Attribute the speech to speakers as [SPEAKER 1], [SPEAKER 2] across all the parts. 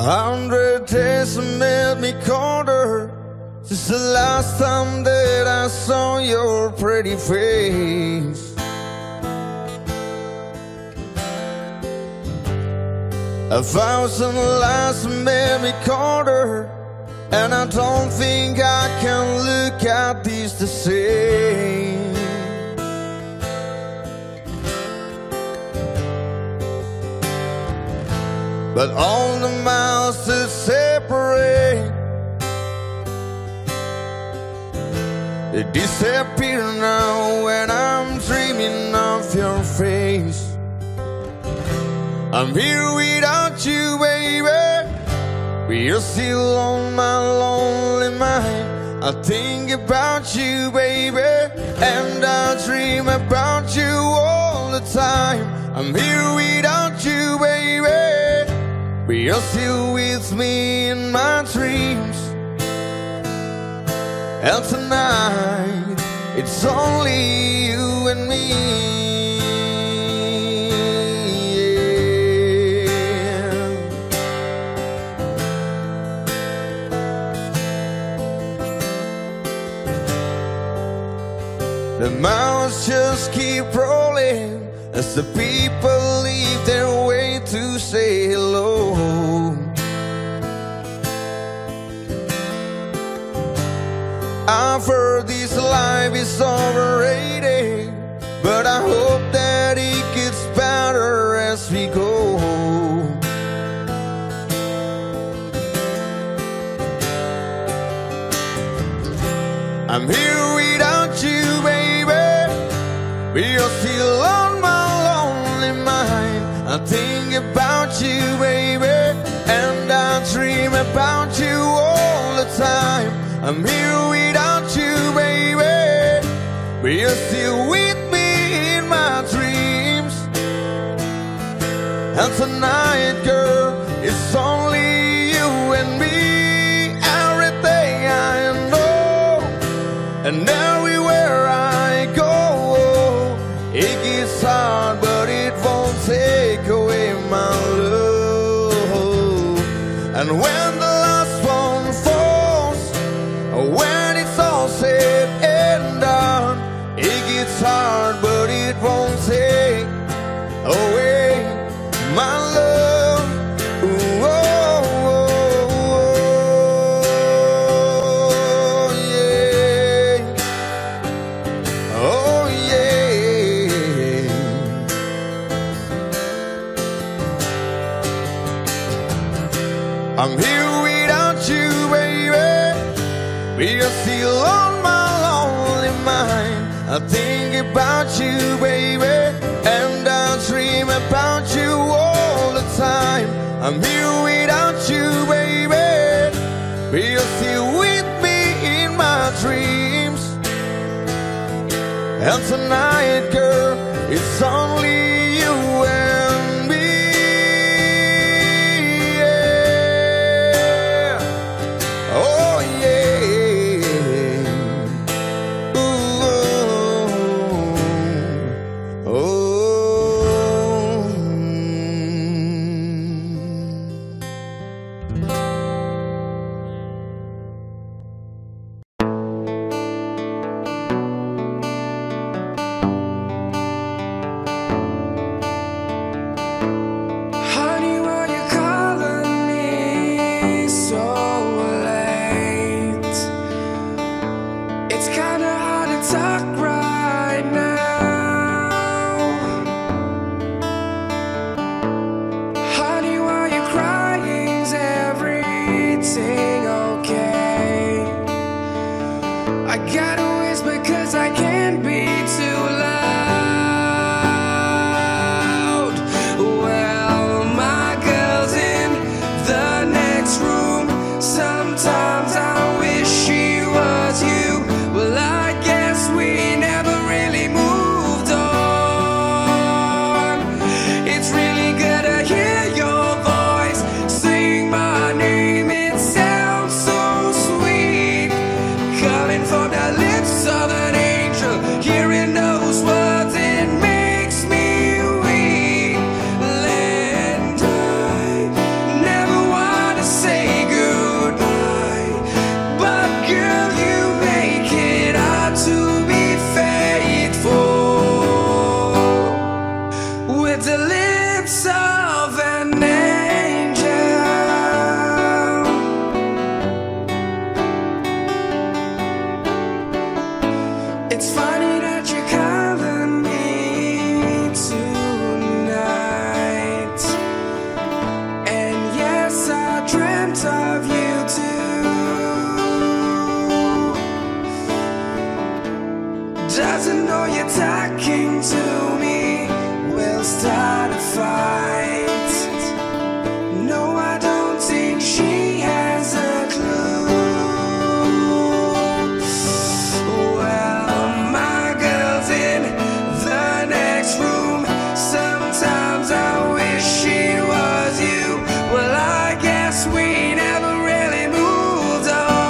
[SPEAKER 1] 100 days have made me colder since the last time that I saw your pretty face. 1,000 lies have made me colder, and I don't think I can look at these the same. But all the miles that separate, they disappear now when I'm dreaming of your face. I'm here without you, baby, but you're still on my lonely mind. I think about you, baby, and I dream about you all the time. I'm here without you, baby, but you're still with me in my dreams. And tonight, it's only you and me. The miles just keep rolling as the people leave their way to say hello. I've heard this life is overrated, but I hope that it gets better as we go. I'm here without you, baby, but you're still on my lonely mind. I think about you, baby, and I dream about you all the time. I'm here without you, baby, but you're still with me in my dreams. And tonight, girl, it's only you and me. Everything I know, and everywhere I go, it gets hard, but it won't take away my love. And when the last one falls, when it's all said and done, it gets hard, but it won't take away my love. Ooh, oh, oh, yeah. Oh, yeah. I'm here without you, baby, but you're still on my lonely mind. I think about you, baby, and I dream about you all the time. I'm here without you, baby, but you're still with me in my dreams. And tonight, girl, it's only you and me. Yeah. Oh, yeah. Ooh, oh.
[SPEAKER 2] It's funny that you're calling me tonight. And yes, I dreamt of you too. Doesn't know you're talking to me. We'll start a fight. No, I don't think she has a clue. Well, my girl's in the next room. Sometimes I wish she was you. Well, I guess we never really moved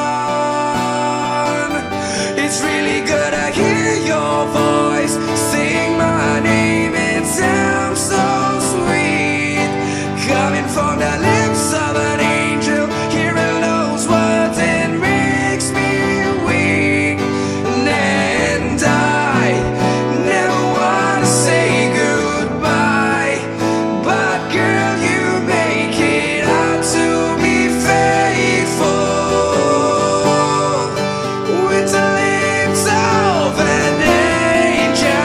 [SPEAKER 2] on. It's really good to hear your voice, sing my name, it sounds so sweet. Coming from the lips of an angel, hearing those words, it makes me weak. And I never want to say goodbye, but girl, you make it out to be faithful with the lips of an angel.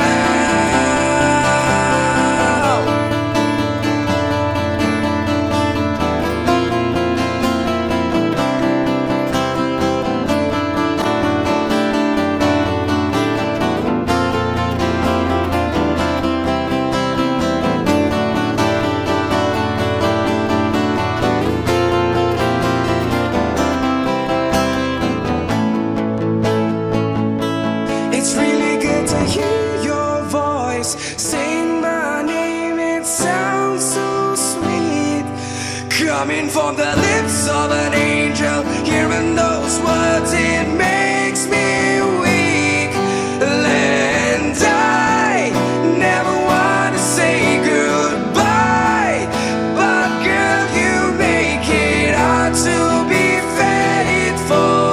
[SPEAKER 2] It's really good to hear your voice, sing my name, it sounds so sweet. Coming from the lips of an angel, hearing those words, it makes me weak. And I never want to say goodbye, but girl, you make it hard to be faithful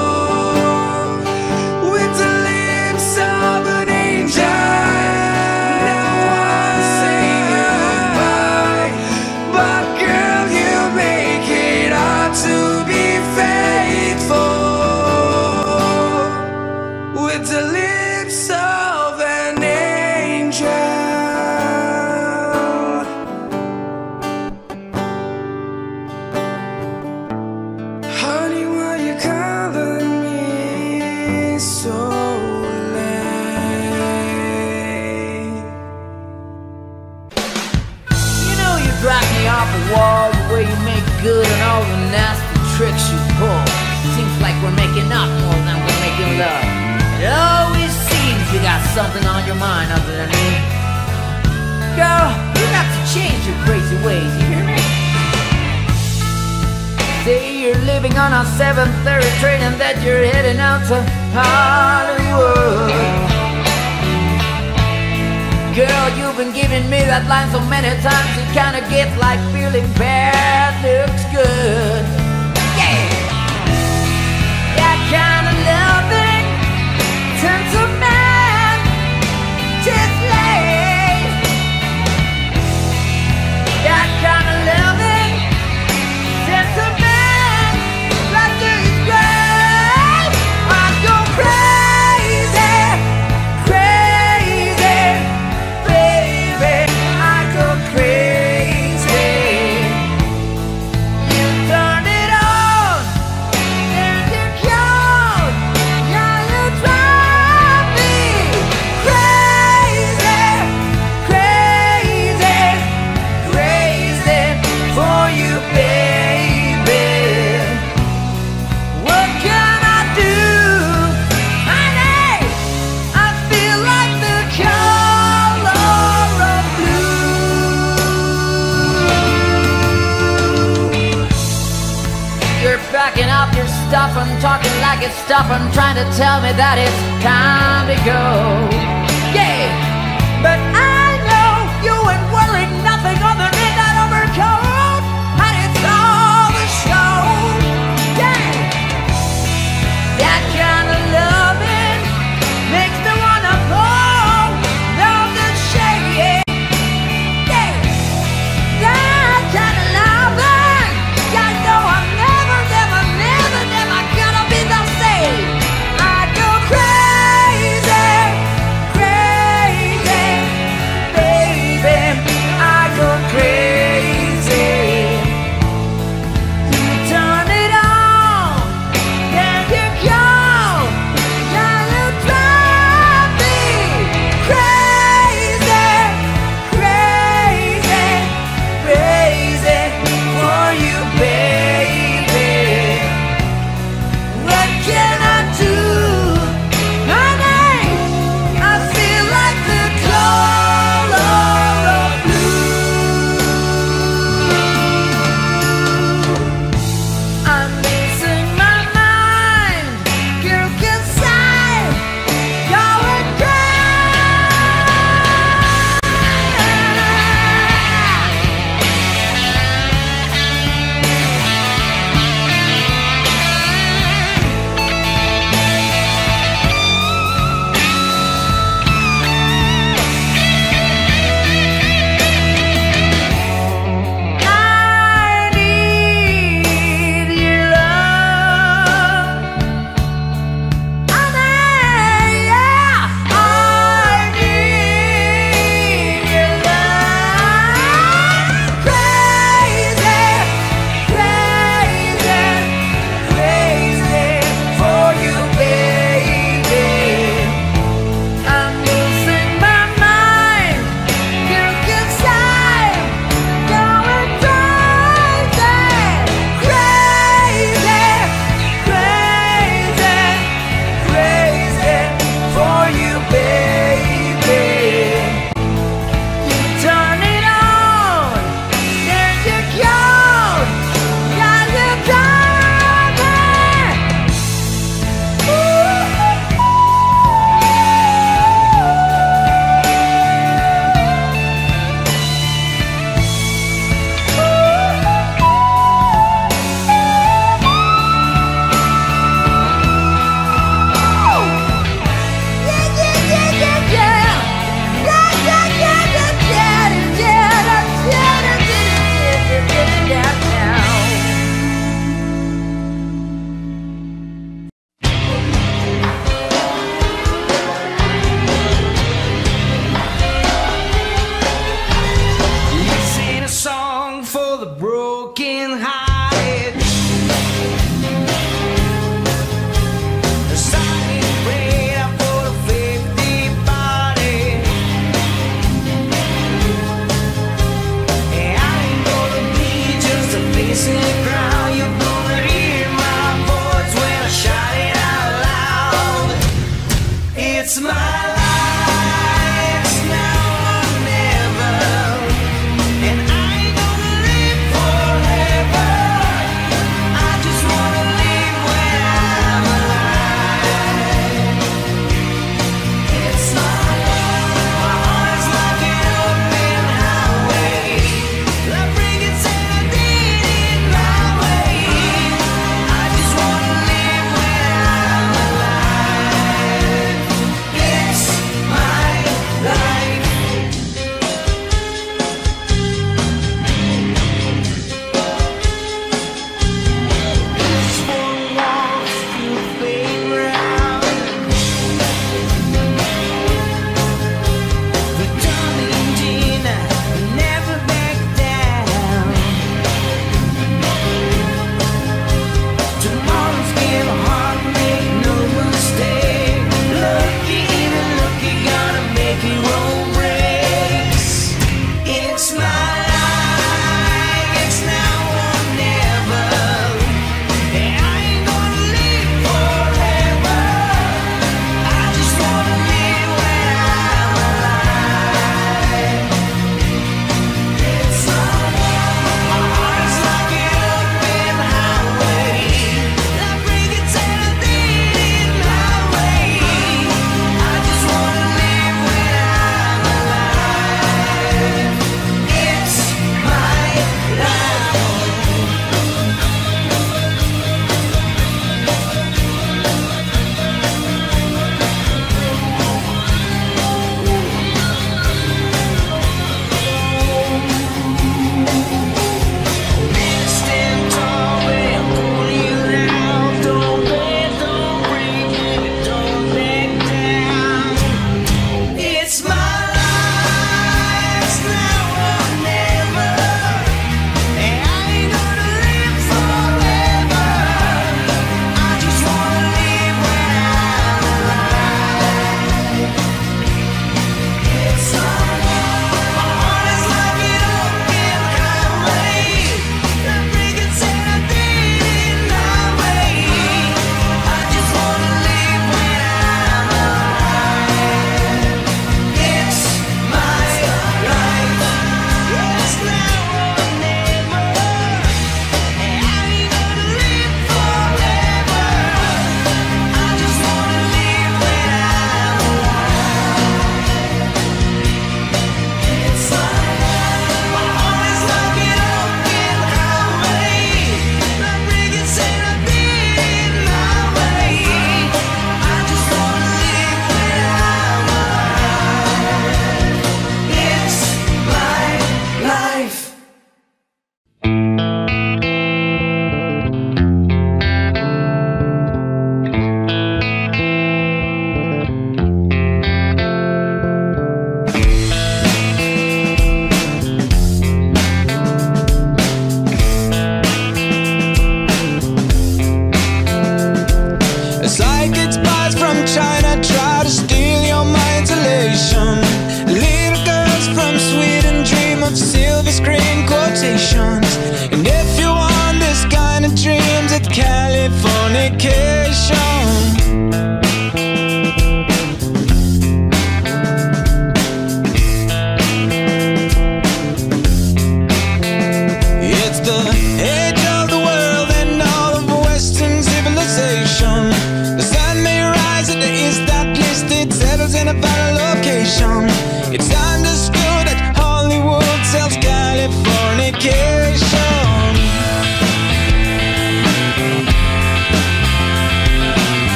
[SPEAKER 2] with the lips of an angel. Never want to say goodbye, but girl, you make it hard to be faithful with the lips of an angel. Honey, why you calling me so late?
[SPEAKER 3] You know you drive me off the wall, the way you make good on all the nasty tricks you pull. Seems like we're making up more than we're making love. It always seems you got something on your mind other than me. Girl, you got to change your crazy ways, you hear me? Say you're living on a 7:30 train and that you're heading out to Hollywood. Girl, you've been giving me that line so many times, it kinda gets like feeling bad looks good. Yeah! That kind of loving turns a man to slave. That kind of loving turns a man like this grave. I go crazy, crazy, baby. I go crazy. You turn it on, and you count. Yeah, you drive me crazy, crazy, crazy for you, baby. What can I do, honey? I feel like the color of blue. You're backing up your stuff and talking like it's stuff and trying to tell me that it's time to go. Yeah, but I know you ain't wearing nothing other than that overcoat, and it's all the show. Yeah, that kind of loving makes me wanna pull down the shade. Yeah, that kind of loving, I know I'm never, never, never, never gonna be the same. I go crazy,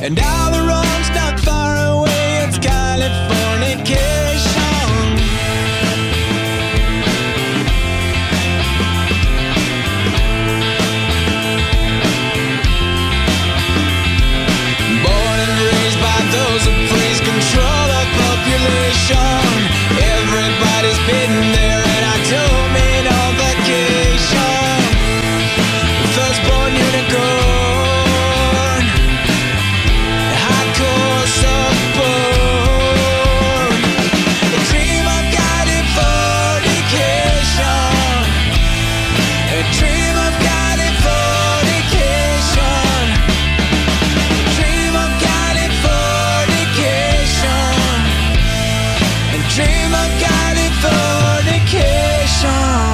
[SPEAKER 2] And all the roads not far away, it's Californication. Born and raised by those who please control the population. Everybody's been there and I don't mean on vacation. Firstborn unicorn, hardcore support. A dream of Californication. A dream of Californication. Dream of Californication. A dream of Californication.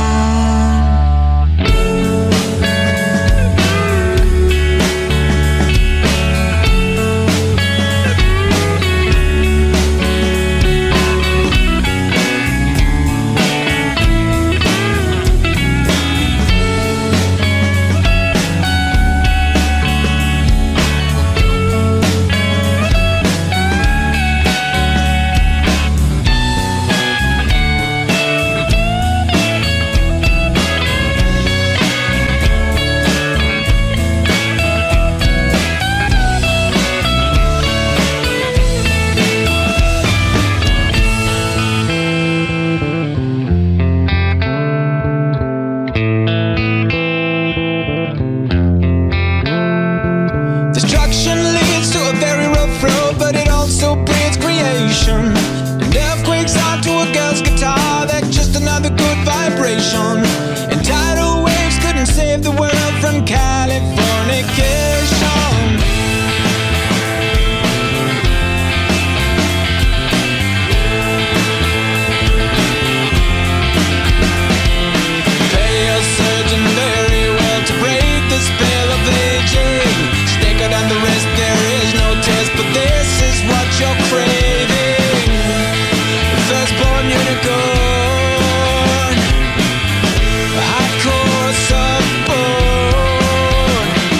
[SPEAKER 2] Destruction leads to a very rough road, but it also breeds creation. And earthquakes are to a girl's guitar, that's just another good vibration. And tidal waves couldn't save the world from Californication. Pay your surgeon very well to break the spell of aging. Thicker than the rest, there is no test, but this is what you're craving. Firstborn unicorn, hardcore support.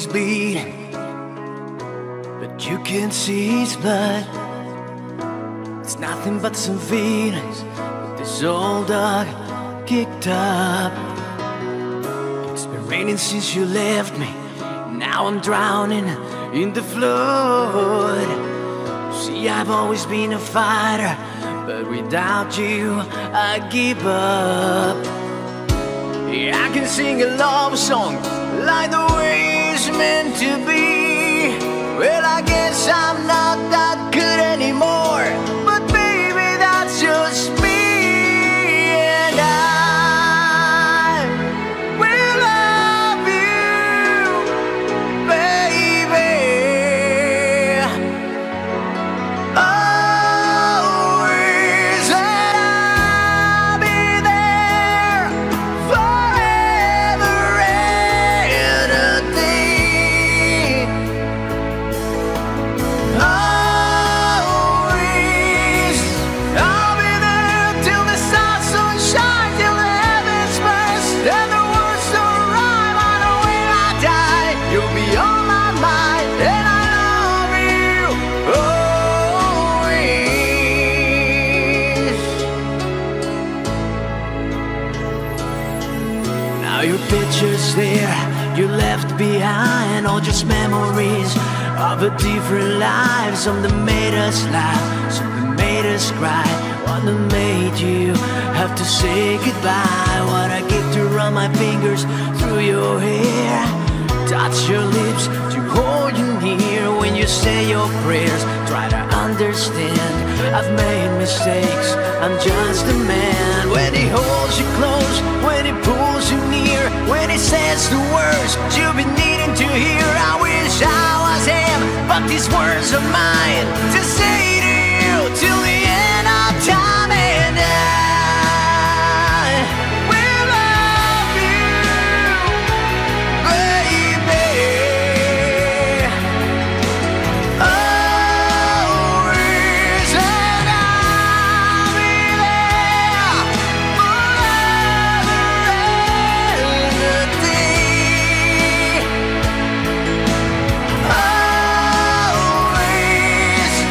[SPEAKER 2] he's bleeding, but you can't see his blood. It's nothing but some feelings with this old dog kicked up. It's been raining since you left me. Now I'm drowning in the flood. See, I've always been a fighter, but without you, I give up. Yeah, I can sing a love song like the way it's meant to be. Well, I guess I'm not that good anymore, but baby, that's just me. And I will love you, baby, always. And I'll be there forever and a day. Always, I'll be there till the stars don't shine, till the heavens burst and the words don't rhyme. I know when I die, you'll be on my mind, and I love you always. Now your picture's there, you left behind all just memories of a different life. Some that made us laugh, some that made us cry, one that made you have to say goodbye. What I give to run my fingers through your hair, touch your lips to hold you near. When you say your prayers, try to understand I've made mistakes, I'm just a man. When he holds you close, when he pulls you near, when he says the words you've been needing to hear. I wish I was him, but these words are mine to say to you till the end of time. And I will love you, baby, always. And I'll be there forever and a day. Always,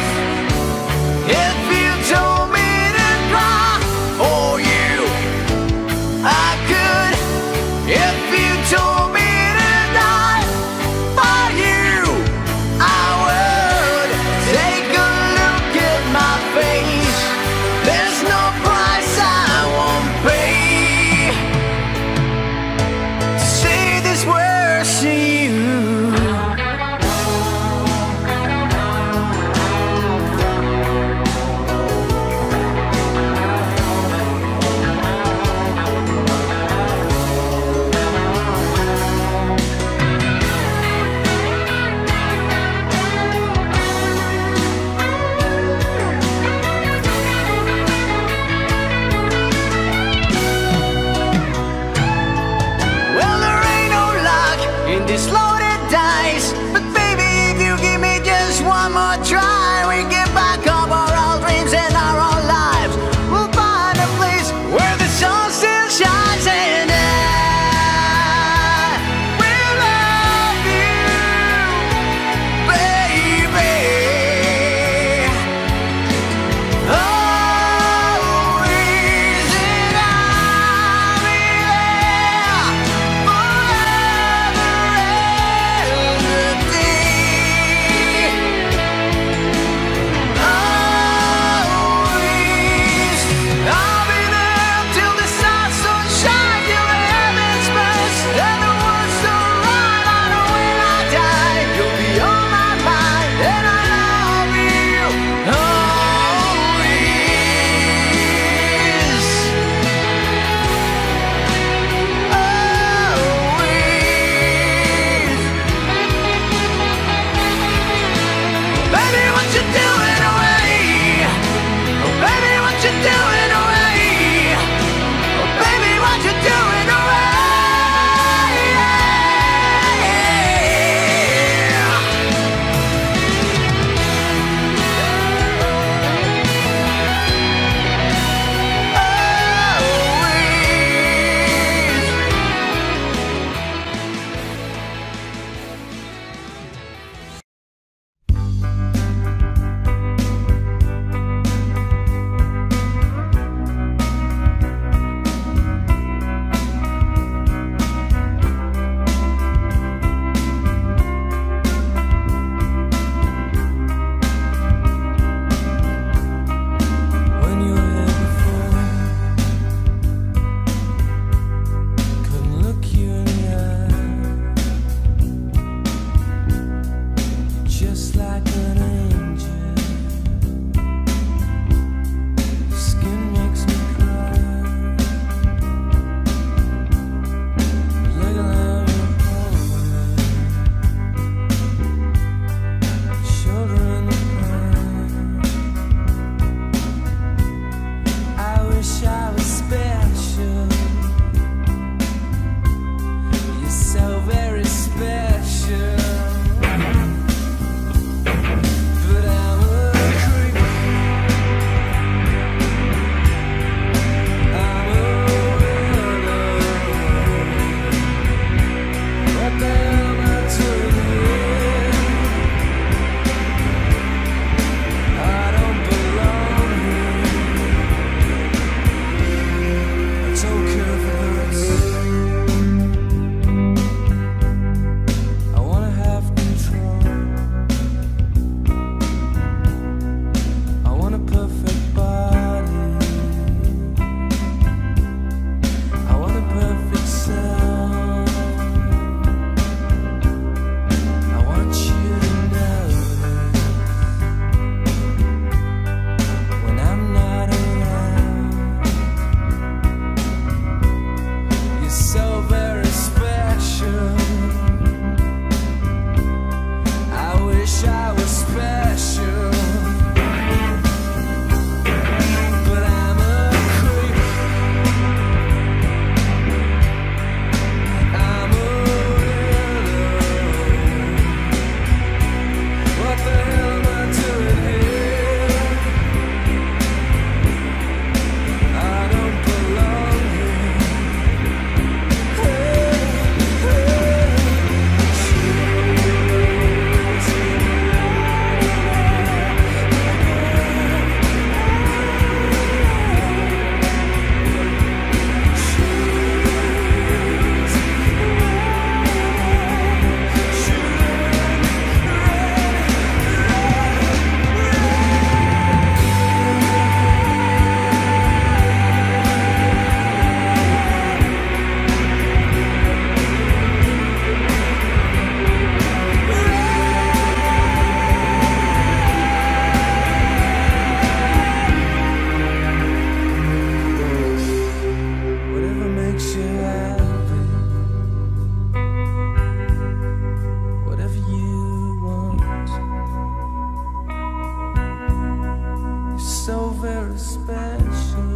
[SPEAKER 2] so very special.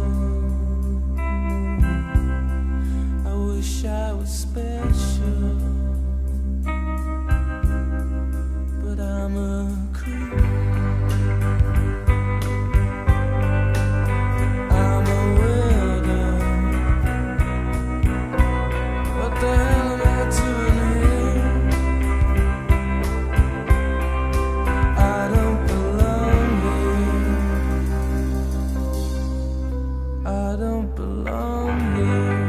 [SPEAKER 2] I wish I was special, but I'm a creep. I'm a weirdo. What the hell am I doing here? I don't belong here. I don't belong here.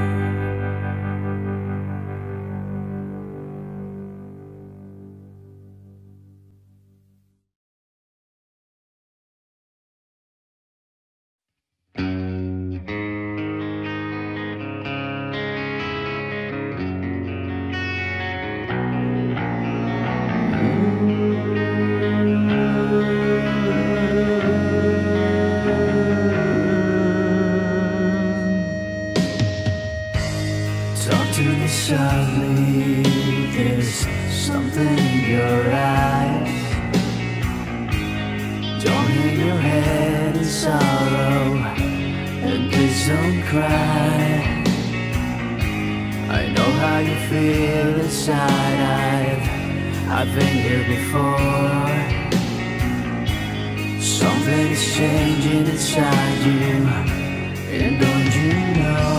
[SPEAKER 2] Talk to me softly, there's something in your eyes. Don't hang your head in sorrow, and please don't cry. I know how you feel inside, I've been here before. Something's changing inside you, and don't you know?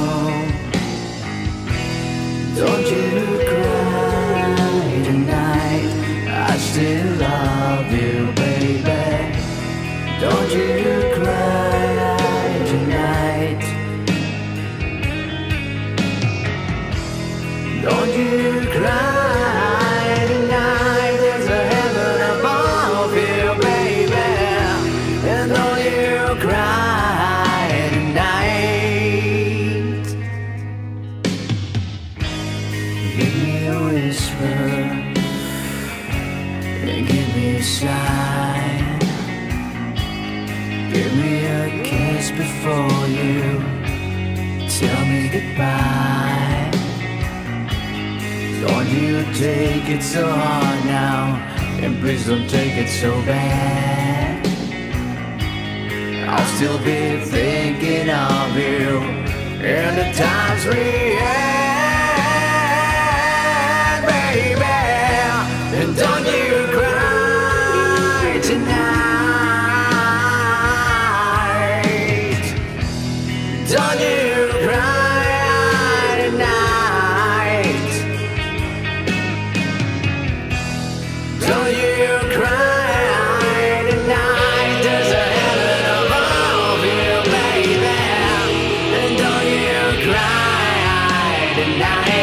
[SPEAKER 2] Don't you cry tonight, I still love you, baby. Don't you cry tonight. Don't you cry tonight, there's a heaven above you, baby. And don't you cry tonight. Give me a whisper, and give me a sign. Give me a kiss before you tell me goodbye. Don't you take it so hard now, and please don't take it so bad. I'll still be thinking of you in the times we had, baby. And don't you cry tonight. Don't you cry tonight. Don't you cry tonight. There's a heaven above you, baby. And don't you cry tonight.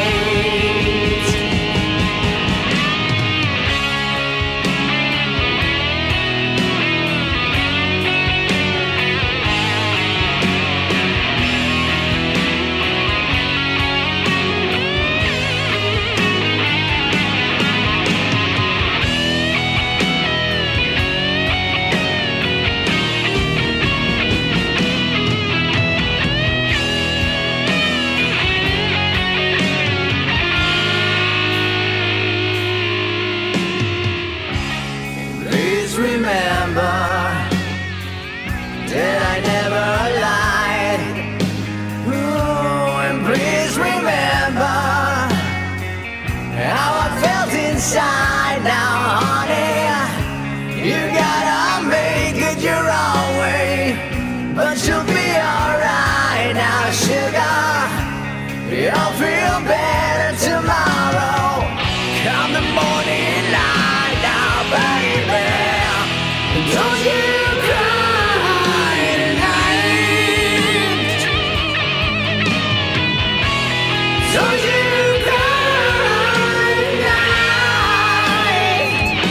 [SPEAKER 2] Please remember that I never lied. Oh, and please remember how I felt inside. Now, honey, you gotta make it your own way, but you'll be alright. Now, sugar, you'll feel better tomorrow. Come the morning light now, baby. Don't you cry tonight. Don't you cry tonight.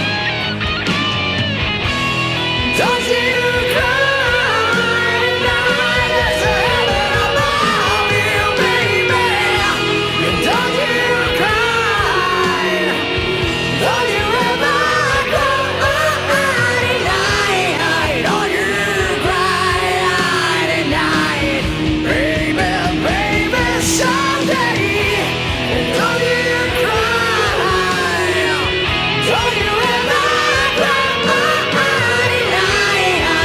[SPEAKER 2] Don't you cry tonight. There's a heaven above you, baby. And don't you cry. Don't you ever cry tonight. Don't you cry tonight. Baby, baby, someday. Don't you cry. Don't you ever cry tonight.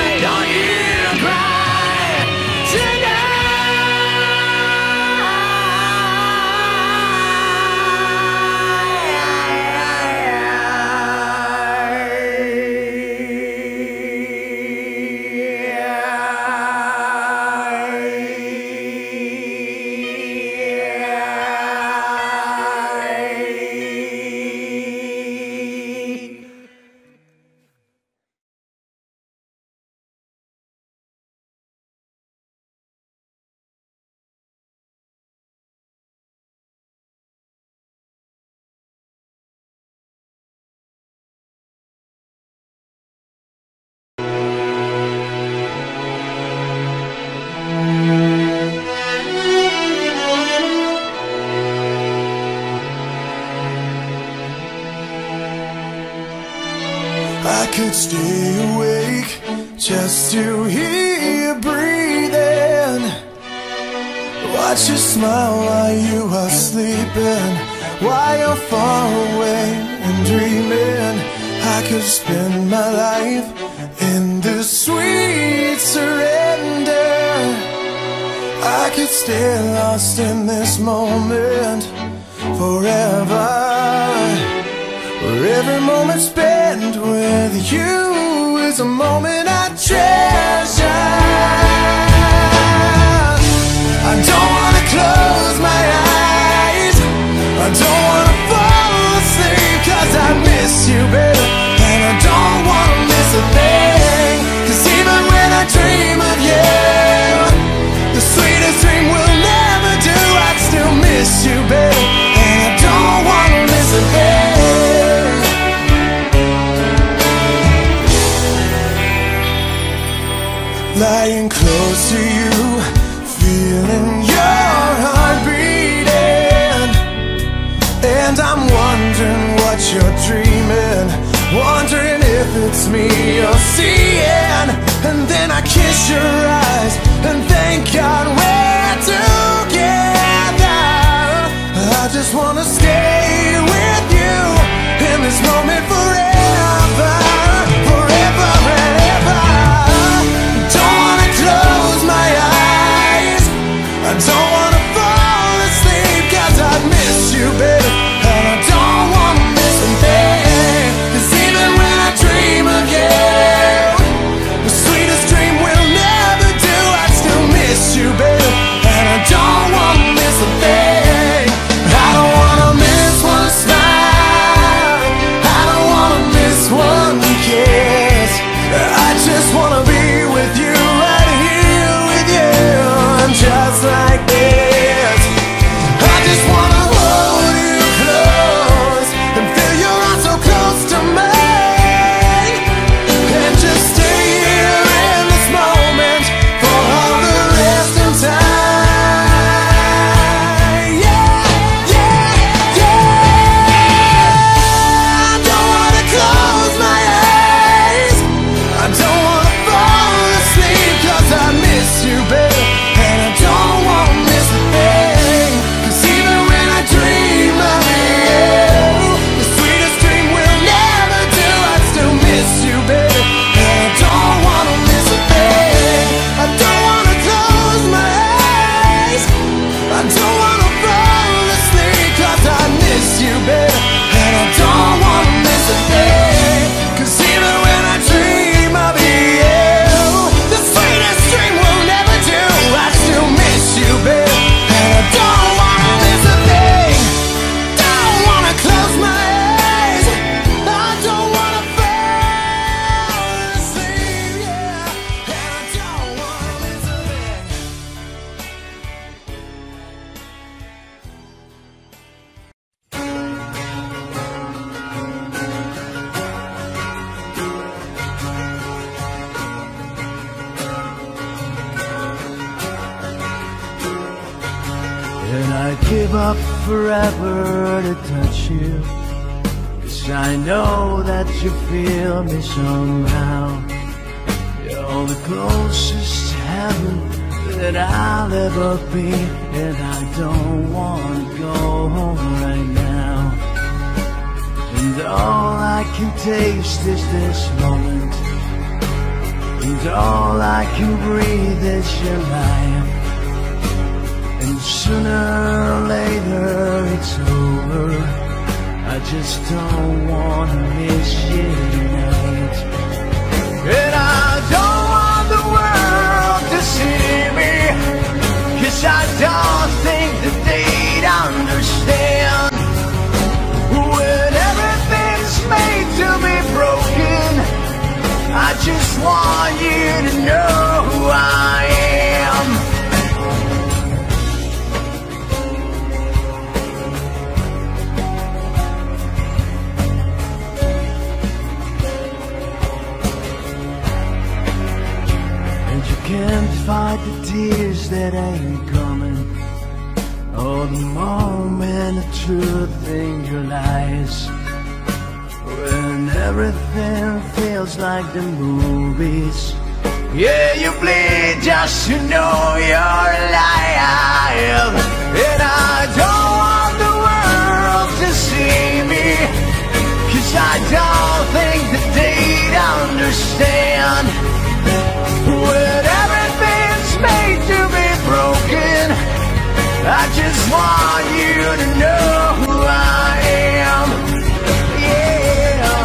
[SPEAKER 4] I'd stay awake just to hear you breathing. Watch you smile while you are sleeping, while you're far away and dreaming. I could spend my life in this sweet surrender. I could stay lost in this moment forever, where every moment spent with you is a moment I treasure. I don't wanna close my eyes, I don't wanna fall asleep, 'cause I miss you, baby, and I don't wanna miss a thing. 'Cause even when I dream of you, the sweetest dream will never do. I'd still miss you, baby, and I don't wanna miss a thing. Lying close to you, feeling your heart beating, and I'm wondering what you're dreaming, wondering if it's me you're seeing. And then I kiss your eyes and thank God we're together. I just wanna stay with you in this moment forever, forever and ever. Don't wanna close my eyes, I don't wanna fall asleep, 'cause I miss you, baby, and I don't wanna miss a thing. 'Cause even when I dream of you, the sweetest dream will never do. I'd still miss you, baby, and I don't wanna miss a thing. I don't wanna miss one smile, I don't wanna miss one kiss. I just wanna be with you, right here with you, and just like this. I just wanna hold you close and feel your arms so close to mine, and just stay here in this moment for all the rest of time. Yeah, yeah, yeah. I don't wanna close my eyes, I don't wanna fall asleep, 'cause I miss you, baby, and I don't wanna miss a thing. 'Cause even when I dream of you, the sweetest dream will never do. I'd still miss you, baby, and I don't wanna miss a thing. I don't wanna close my eyes, I don't wanna fall asleep, 'cause I miss you, baby, and I don't wanna miss a thing. 'Cause even when I dream of you, the sweetest dream will never do. I still miss you, baby, and I don't wanna miss a thing. Don't wanna close my eyes, I don't wanna fall asleep, yeah, and I don't wanna miss a thing.
[SPEAKER 5] And I'd give up forever to touch you, 'cause I know that you feel me somehow. You're the closest to heaven that I'll ever be, and I don't want to go home right now. And all I can taste is this moment, and all I can breathe is your life. And sooner or later it's over, I just don't wanna miss you tonight. And I don't want the world to see me, 'cause I don't think that they'd understand. When everything's made to be broken, I just want you to know who I am. Can't fight the tears that ain't coming, or the moment of truth in your lies. When everything feels like the movies. Yeah, you bleed just to know you're alive. And I don't want the world to see me, 'cause I don't think that they'd understand. When everything's made to be broken, I just want you to know who I am. Yeah.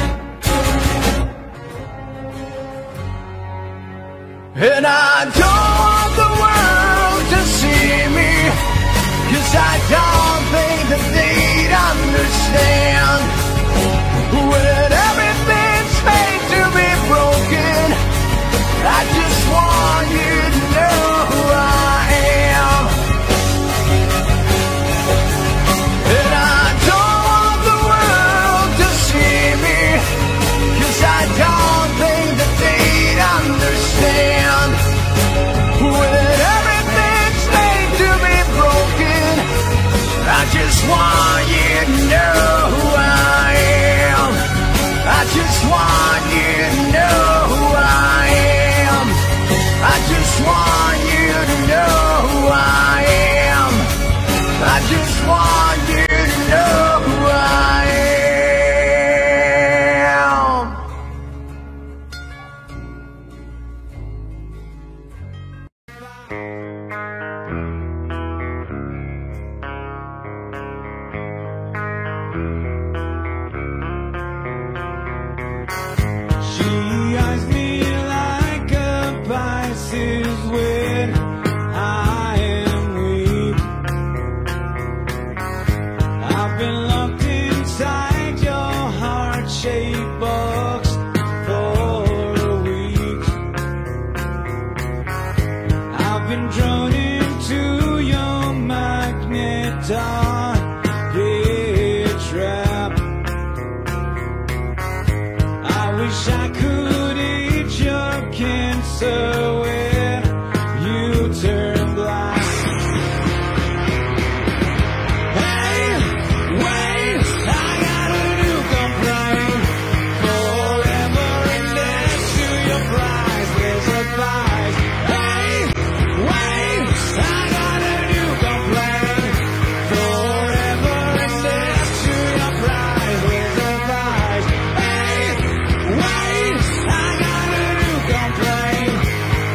[SPEAKER 5] And I don't want the world to see me, 'cause I don't think that they'd understand. When everything's made to be broken, I just want you to know who I am. And I don't want the world to see me, 'cause I don't think that they'd understand. When everything's made to be broken, I just want you to know who I am. I just want you to know who I am. I just want you to know who I am. I just want you to know who I am.
[SPEAKER 6] She eyes me like a Pisces when I am weak. I've been locked inside your heart-shaped box for a week. I've been drawn into your magnet trap. I wish I could eat your cancer when you turn black. Hey, wait, I got a new complaint. Forever indebted to your priceless advice. Hey, wait, I got a new complaint. Forever indebted to your priceless advice. Hey, wait, I got a new complaint.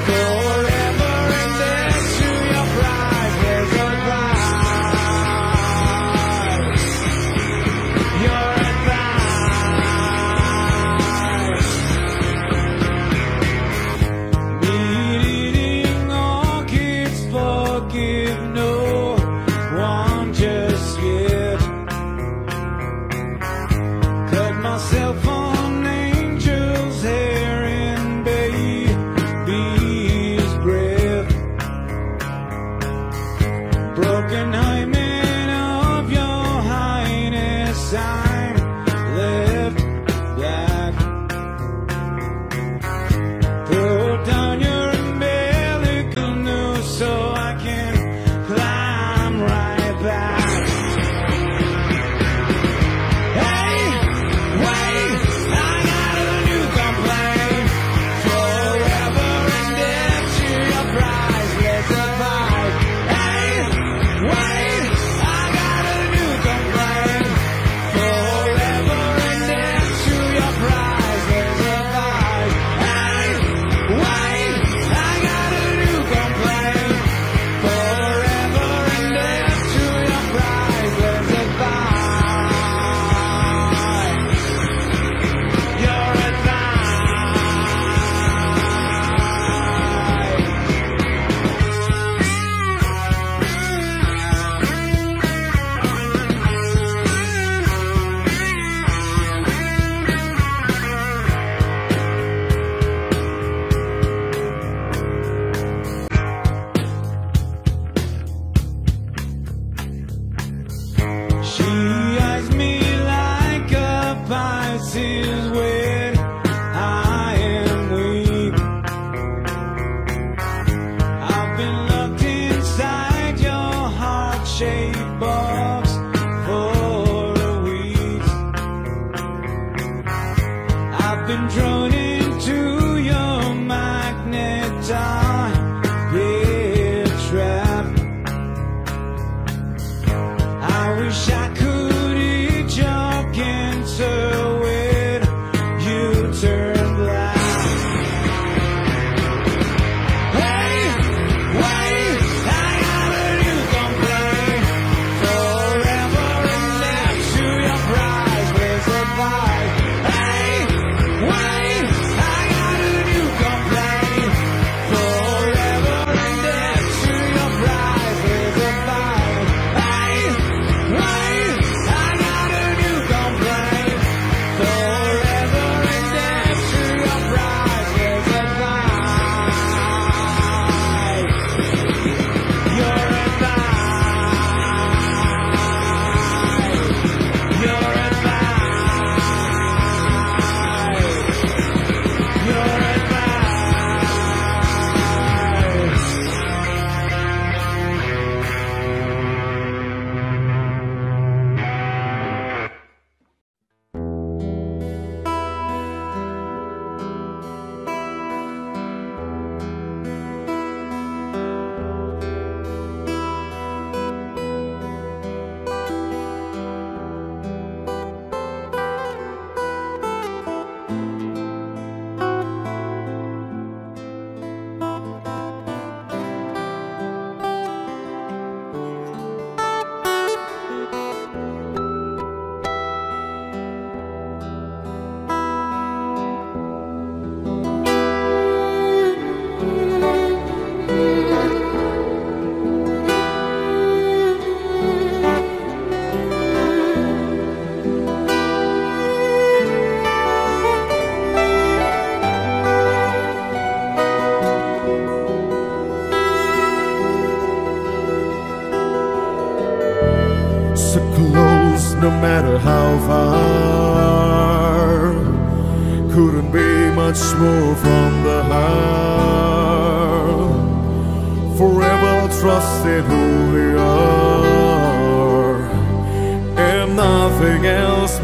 [SPEAKER 4] much more from the heart. Forever trusting who we are, and nothing else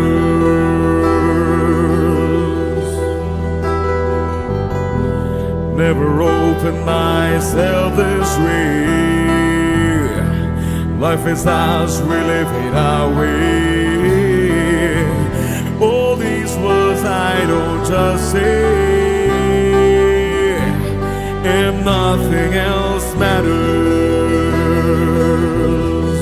[SPEAKER 4] matters. Never opened myself this way. Life is as we live it our way. All these words I don't just say, and nothing else matters.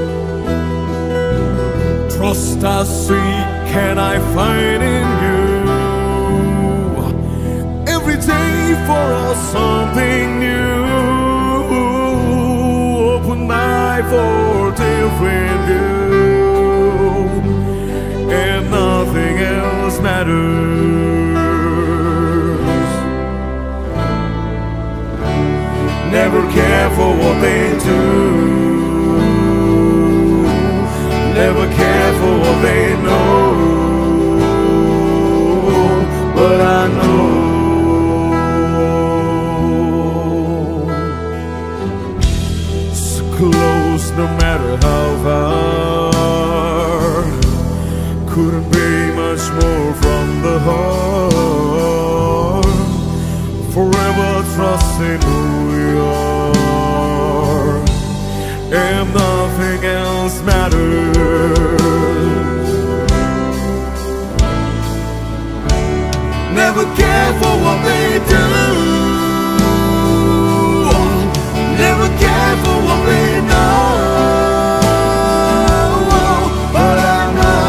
[SPEAKER 4] Trust I seek and I find in you. Every day for us something new. Open my for different view, and nothing else matters. Never care for what they do, never care for what they know, but I know so close no matter how far. Couldn't be much more from the heart. Forever trusting who we are, and nothing else matters. Never care for what they do, never care for what they know, but I know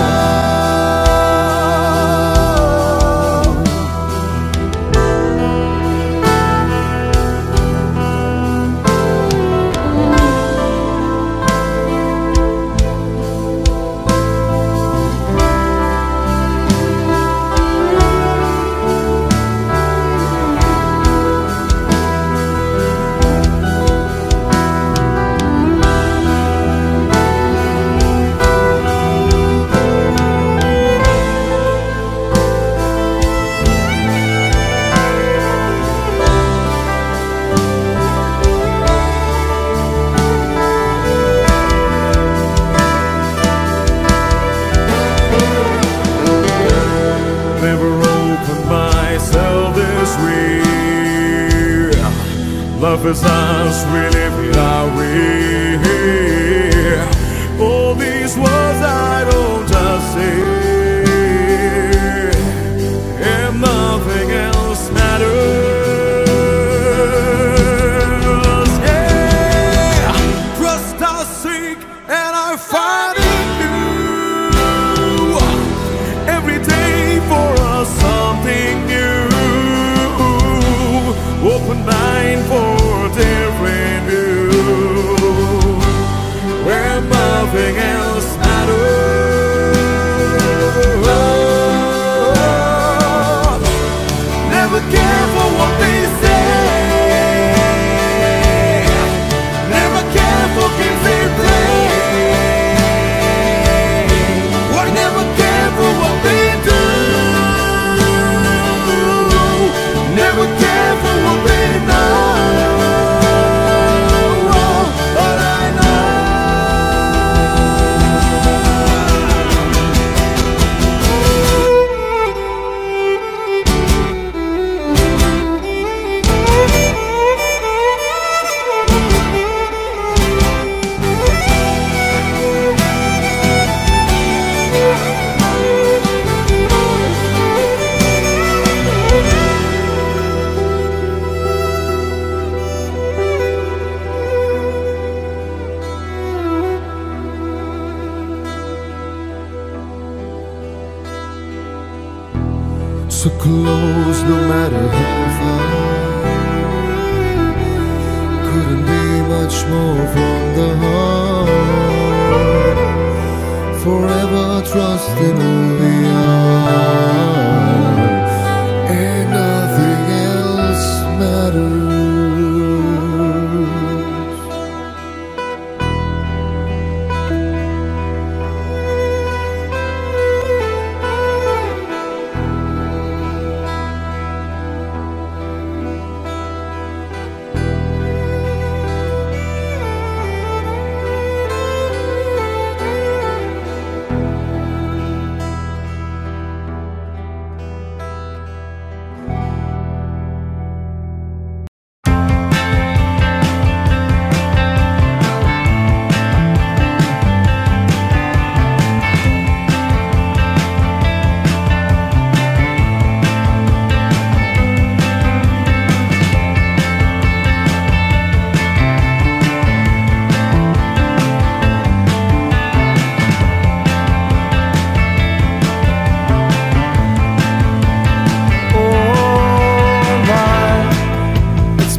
[SPEAKER 4] love is us, we live it our way. All these words I don't just say, and nothing else matters. Yeah, trust I seek and I find in you. Every day for us something new. Open mind for different view, where nothing else matters. Never care for what they say, never care for games they play. Or never care for what they do, never care for what they know. So close no matter how far. Couldn't be much more from the heart. Forever trusting who we are, and nothing else matters.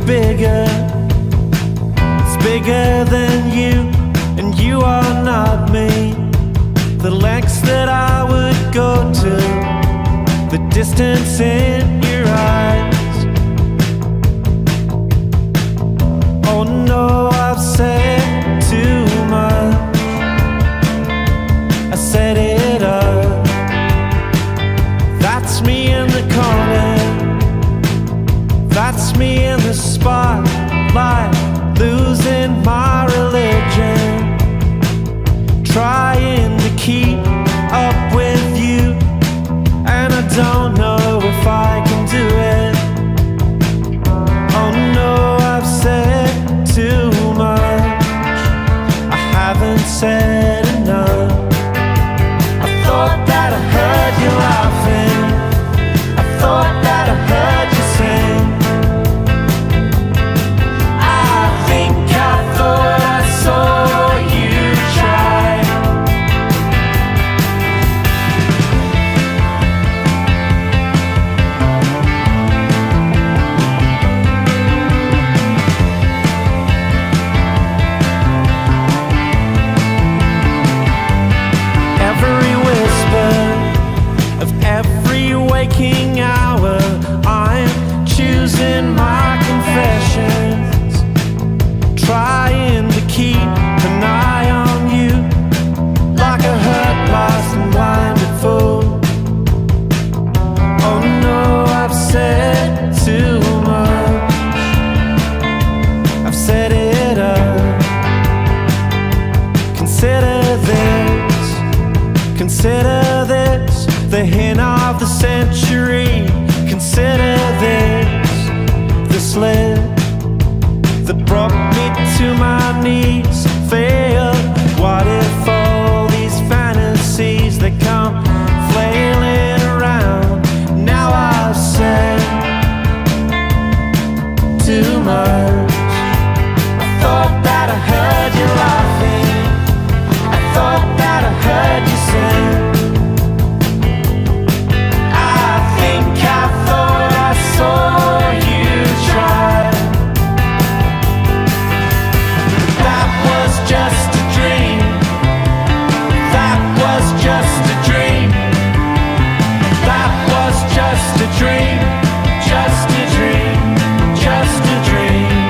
[SPEAKER 5] bigger. It's bigger than you, and you are not me. The lengths that I would go to, the distance in your eyes. Oh no, I've said too much. I set it up. That's me in the corner. That's me in the spotlight, losing my religion, trying to keep up with you, and I don't know if I can do it. Oh no, I've said too much. I haven't said enough. I thought that I heard you laughing. I thought that I heard you sing. I thought I saw you try. Every whisper of every waking hour, I'm choosing my confessions, trying to keep an eye on you, like a hurt, lost and blinded fool. Oh no, I've said too much. I've set it up. Consider this, the hint of the century. Consider this, the slip that brought me to my knees fail. What if all these fantasies that come flailing around? Now I've said too much. I thought that I heard you laughing. I thought that I heard you sing. I thought I saw you try. That was just a dream. That was just a dream. That was just a dream. Just a dream. Just a dream.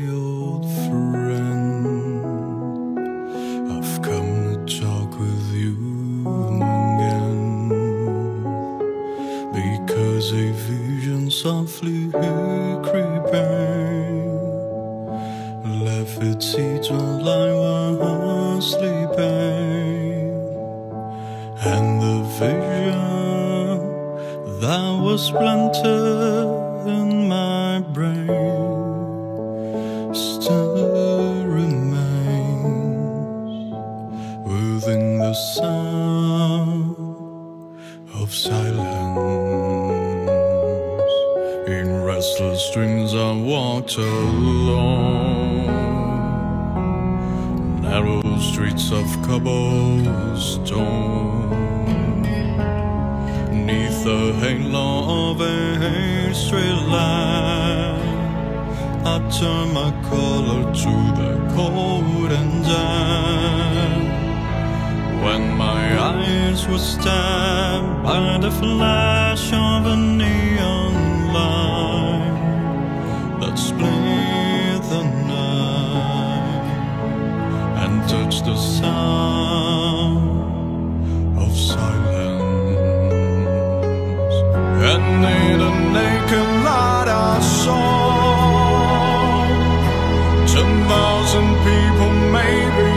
[SPEAKER 7] old friend, I've come to talk with you again, because a vision softly creeping left its seeds while I was sleeping, and the vision that was planted in my brain still remains within the sound of silence. In restless dreams I walked alone, narrow streets of cobblestone, neath the halo of a street light. I turned my collar to the cold and damp, when my eyes were stabbed by the flash of a neon light that split the night and touched the sound of silence. And in the naked light I saw 10,000 people, maybe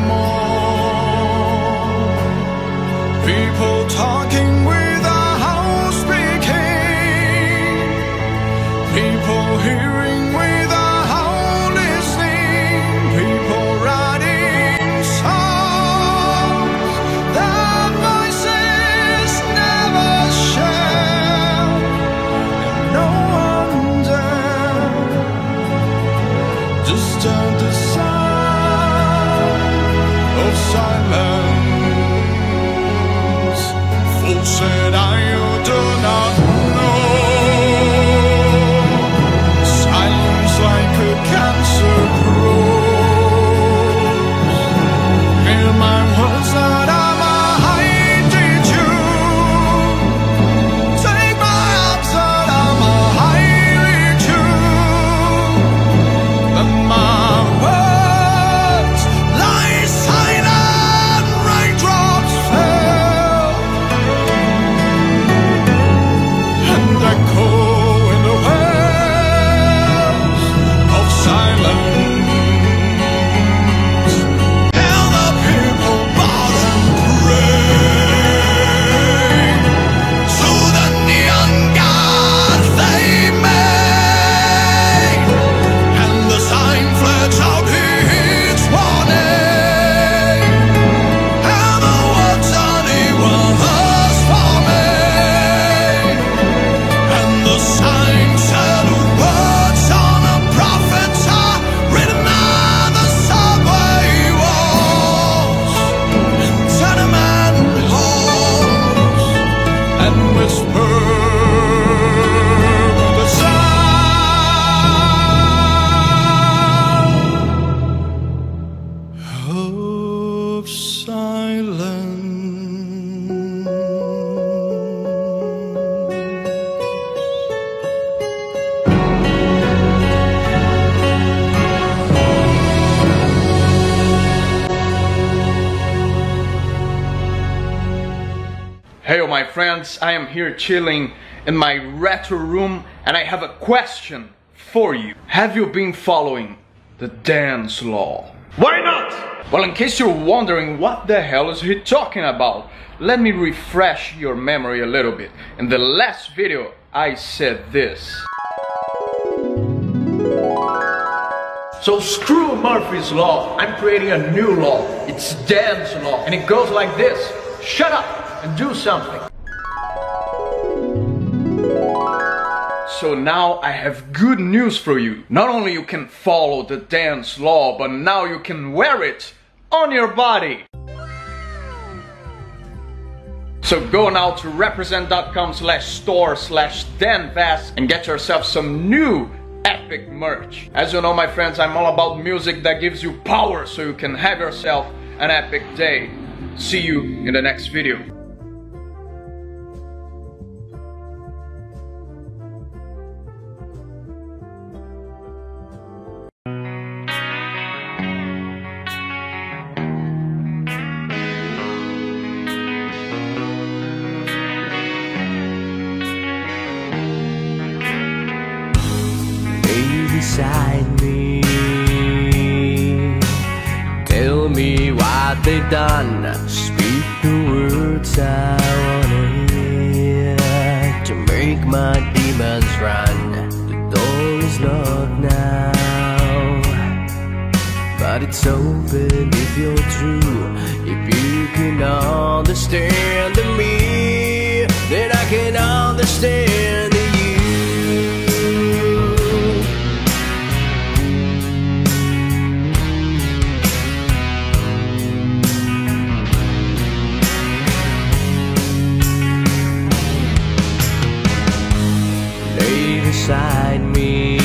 [SPEAKER 7] more. People talking without speaking, people hearing without listening, people writing songs. Their voices never share, and no one dare disturb the sound of silence. Fool said I, you do not know. Silence like a cancer grows. Hear my words that I'm a hiding you. Take my arms that I'm a hiding you. And my words lie silent, raindrops fell and echo in the wells of silence. Hear the people bow and pray to the neon god they made, and the sign flares out its warning, and the words anyone has for me, and the sign said words on a prophet are written on the subway walls, and tenement halls, and whisper the sound of silence.
[SPEAKER 8] Hey my friends, I am here chilling in my retro room and I have a question for you. Have you been following the dance law? Why not? Well, in case you're wondering what the hell is he talking about, let me refresh your memory a little bit. In the last video I said this. So screw Murphy's Law, I'm creating a new law. It's dance law and it goes like this. Shut up and do something. So now I have good news for you. Not only you can follow the dance law, but now you can wear it on your body. So go now to represent.com/store/danvas and get yourself some new epic merch. As you know my friends, I'm all about music that gives you power so you can have yourself an epic day. See you in the next video.
[SPEAKER 5] they've done. Speak the words I wanna hear to make my demons run. The door is locked now, but it's open if you're true. If you can understand me, then I can understand you. Lay beside me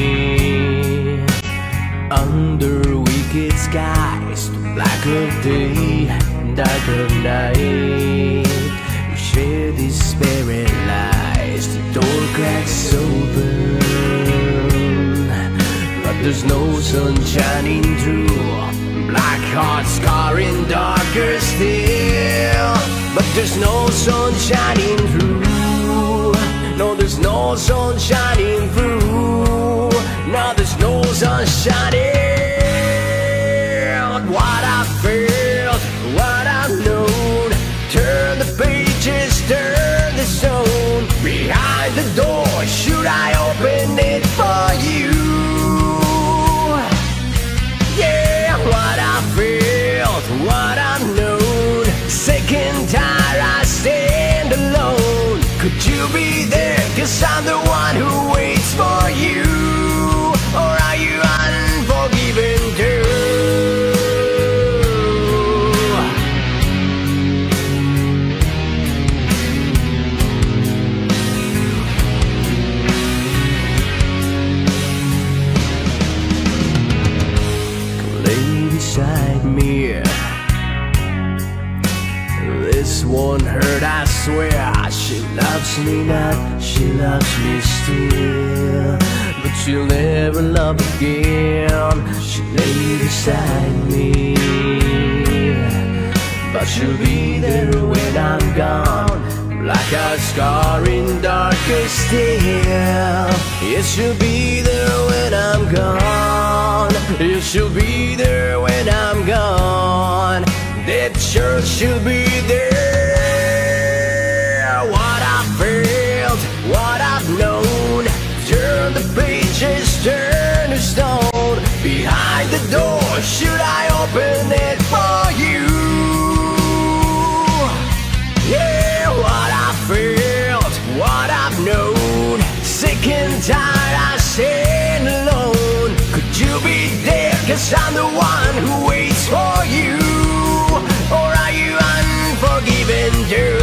[SPEAKER 5] under wicked skies, the black of day, dark of night. We share despairing lies. The door cracks open, but there's no sun shining through. Black hearts scarring darker still, but there's no sun shining through. No, there's no sun shining through. No, there's no sun shining. What I felt, what I've known. Turn the pages, turn the stone. Behind the door, should I open it for you? Yeah, what I felt, what I've known. Sick and tired, I stand alone. Could you be there? 'Cause I'm the one who waits for you. Or are you unforgiven too? Lay beside me. This one hurt, I swear. She loves me not, she loves me still, but she'll never love again. She lay beside me, but she'll be there when I'm gone. Like a scar in darker still. Yes, she'll be there when I'm gone. Yes, she'll be there when I'm gone. That sure she'll be there. What I felt, what I've known. Turn the pages, turn to stone. Behind the door, should I open it for you? Yeah, what I felt, what I've known. Sick and tired, I stand alone. Could you be there? 'Cause I'm the one who waits for you. Or are you unforgiven too?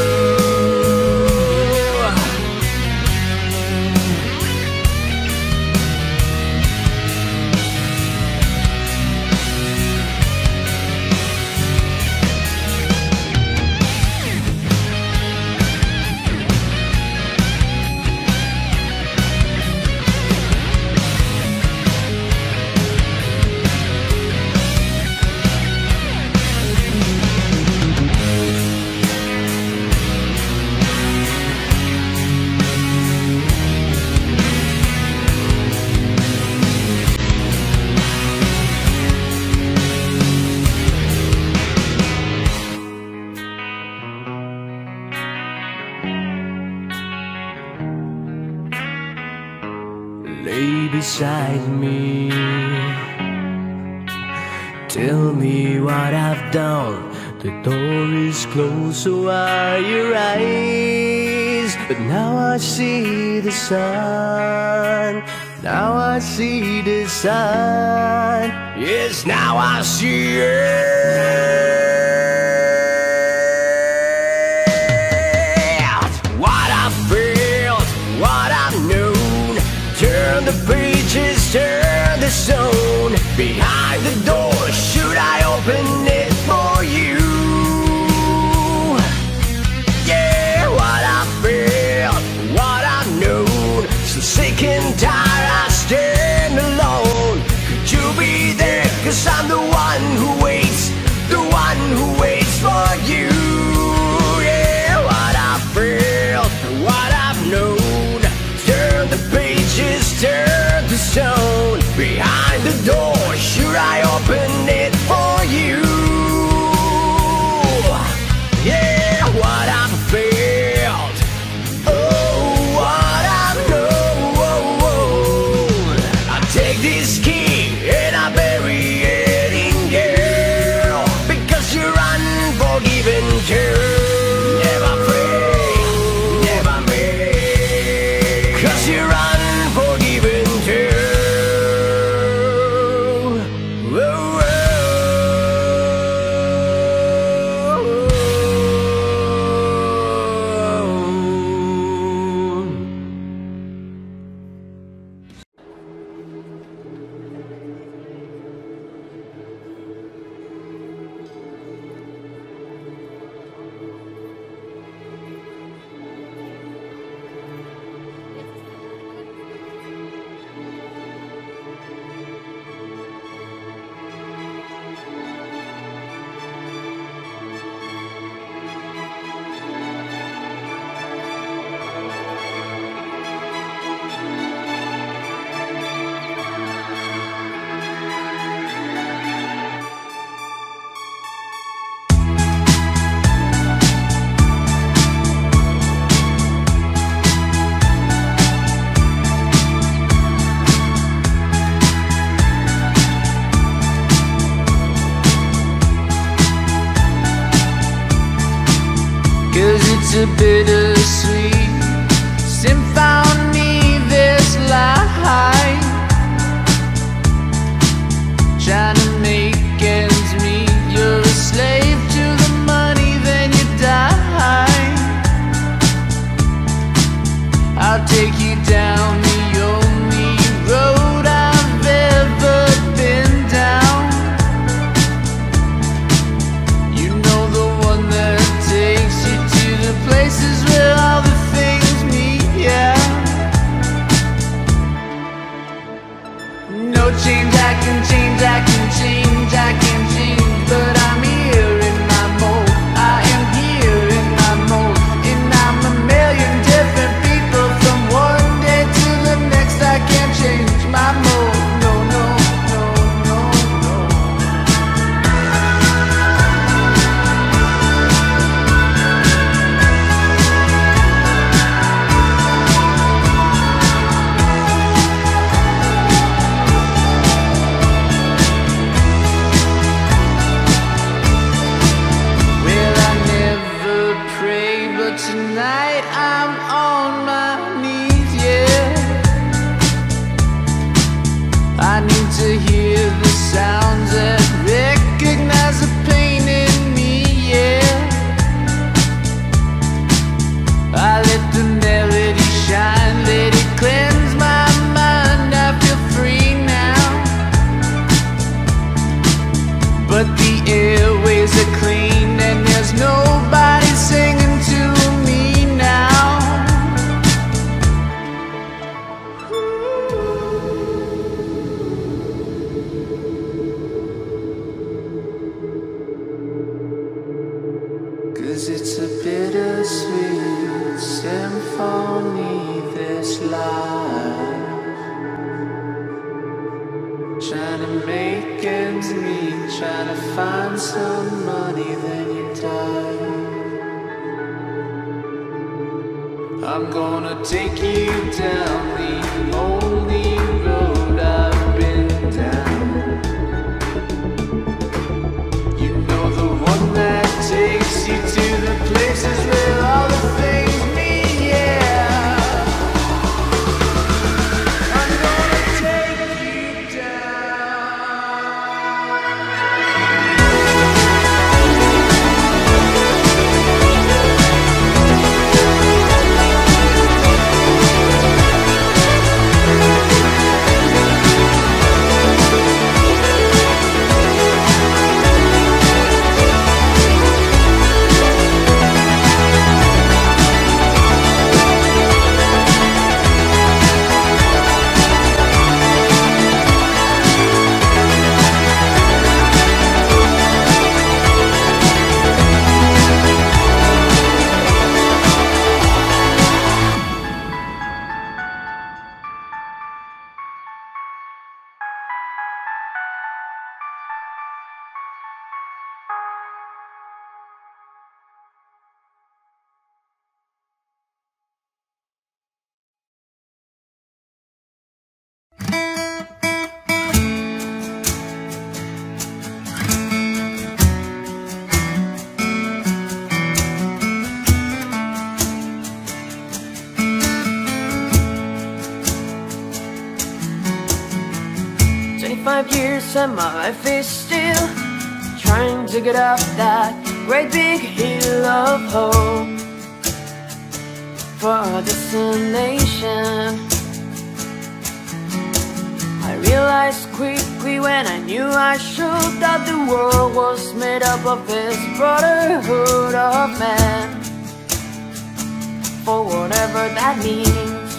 [SPEAKER 5] Lay beside me. Tell me what I've done. The door is closed, so are your eyes. But now I see the sun. Now I see the sun. Yes, now I see it. What I felt, what I've known. Turn the pages, turn the stone. Behind the door, should I open it for you? Yeah, what I felt, what I've known. So sick and tired, I stand alone. Could you be there? 'Cause I'm the one who waits, the one who waits for you. Yeah, what I felt, what I've known. Turn the pages, turn to stone. Behind the door, should I open it for you? whiskey and a berry-eating girl, because you're unforgiving, girl. Never free, never me, 'cause you're unforgiving, girl. Whoa, it's a bittersweet symphony, this life, trying to make ends meet. You're a slave to the money, then you die. I'll take you down the only road I've ever been down. You know, the one that takes you to the places where all the things meet, yeah. No change, I can change, I can change, I can change, but I'm here in my mold. I am here in my mold, and I'm a million different people from one day to the next. I can't change my mold, no, no, no, no, no. Well, I never pray, but tonight I'm on my knees, yeah. I need to hear the sounds that recognize the pain in me, yeah. I let the melody shine, let it cleanse my mind. I feel free now, but the airways are clean and there's nobody singing to me now. 'Cause it's a bittersweet symphony, this life, trying to make ends meet, trying to find some money, then you die. I'm gonna take you down the only road I've been down. You know, the one that takes you to the places where all the things meet, yeah. I'm gonna take you down.
[SPEAKER 3] 25 years and my life is still trying to get up that great big hill of hope for a destination. I realized quickly when I knew I should that the world was made up of this brotherhood of man, for whatever that means.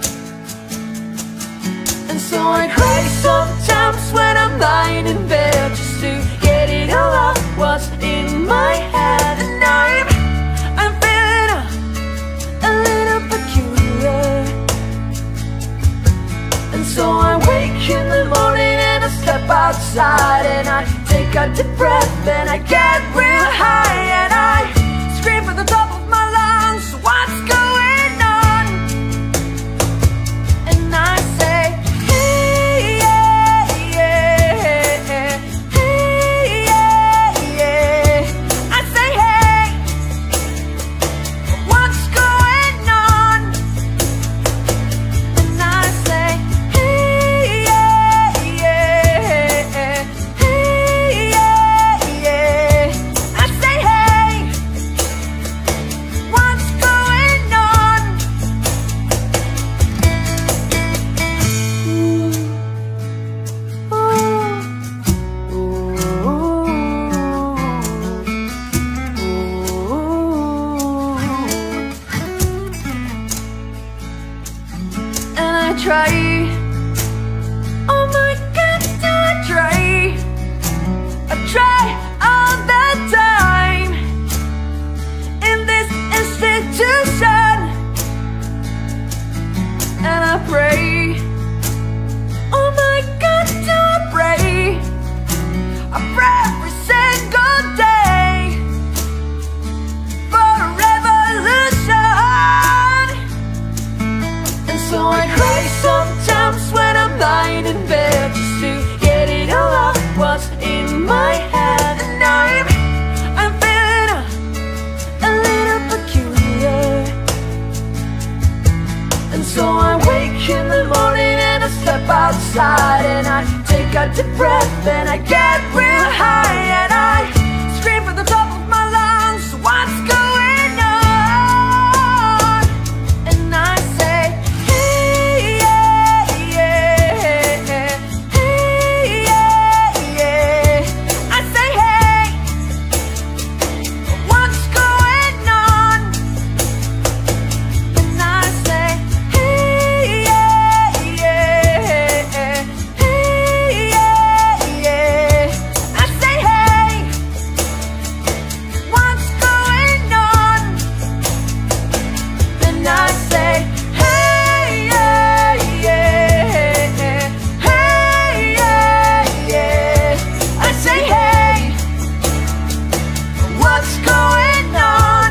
[SPEAKER 3] And so I cry sometimes when I'm lying in bed, just to get it all out what's in my head. And I'm feeling a little peculiar. And so I wake in the morning and I step outside and I take a deep breath and I get real high and I scream at the top of my lungs, what's going on? And I say, hey, yeah, yeah, hey, yeah, yeah. I say, hey, what's going on? And I say, hey, yeah, yeah, hey, yeah, yeah. I say, hey, what's going on? And I try, oh my God, do I try all the time in this institution. And I pray, oh my God, do I pray every single day for a revolution. And so I cry sometimes when I'm lying in bed, just to get it all out what's in my head. And I'm feeling a little peculiar. And so I wake in the morning and I step outside and I take a deep breath and I get real high and I scream at the top of my lungs, what's going on? And I say, hey, yeah, yeah, hey, yeah, yeah. I say, hey, what's going on? And I say, hey, yeah, yeah, hey, yeah, yeah. I say, hey, what's going on? And I say, hey, yeah, yeah, hey, yeah, yeah. I say, hey, what's going on?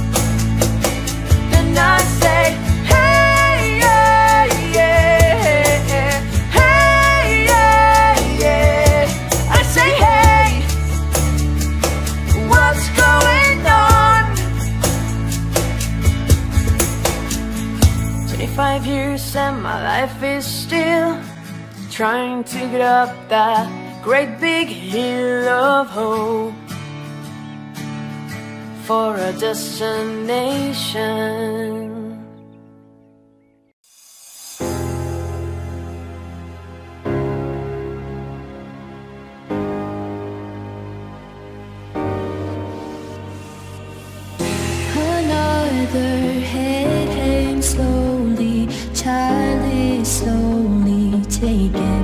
[SPEAKER 3] And I say, hey, yeah, yeah, hey, yeah, yeah. I say, hey, what's going on? 25 years and my life is still trying to get up that great big hill of hope for a destination.
[SPEAKER 9] Another head hangs slowly, child is slowly taken.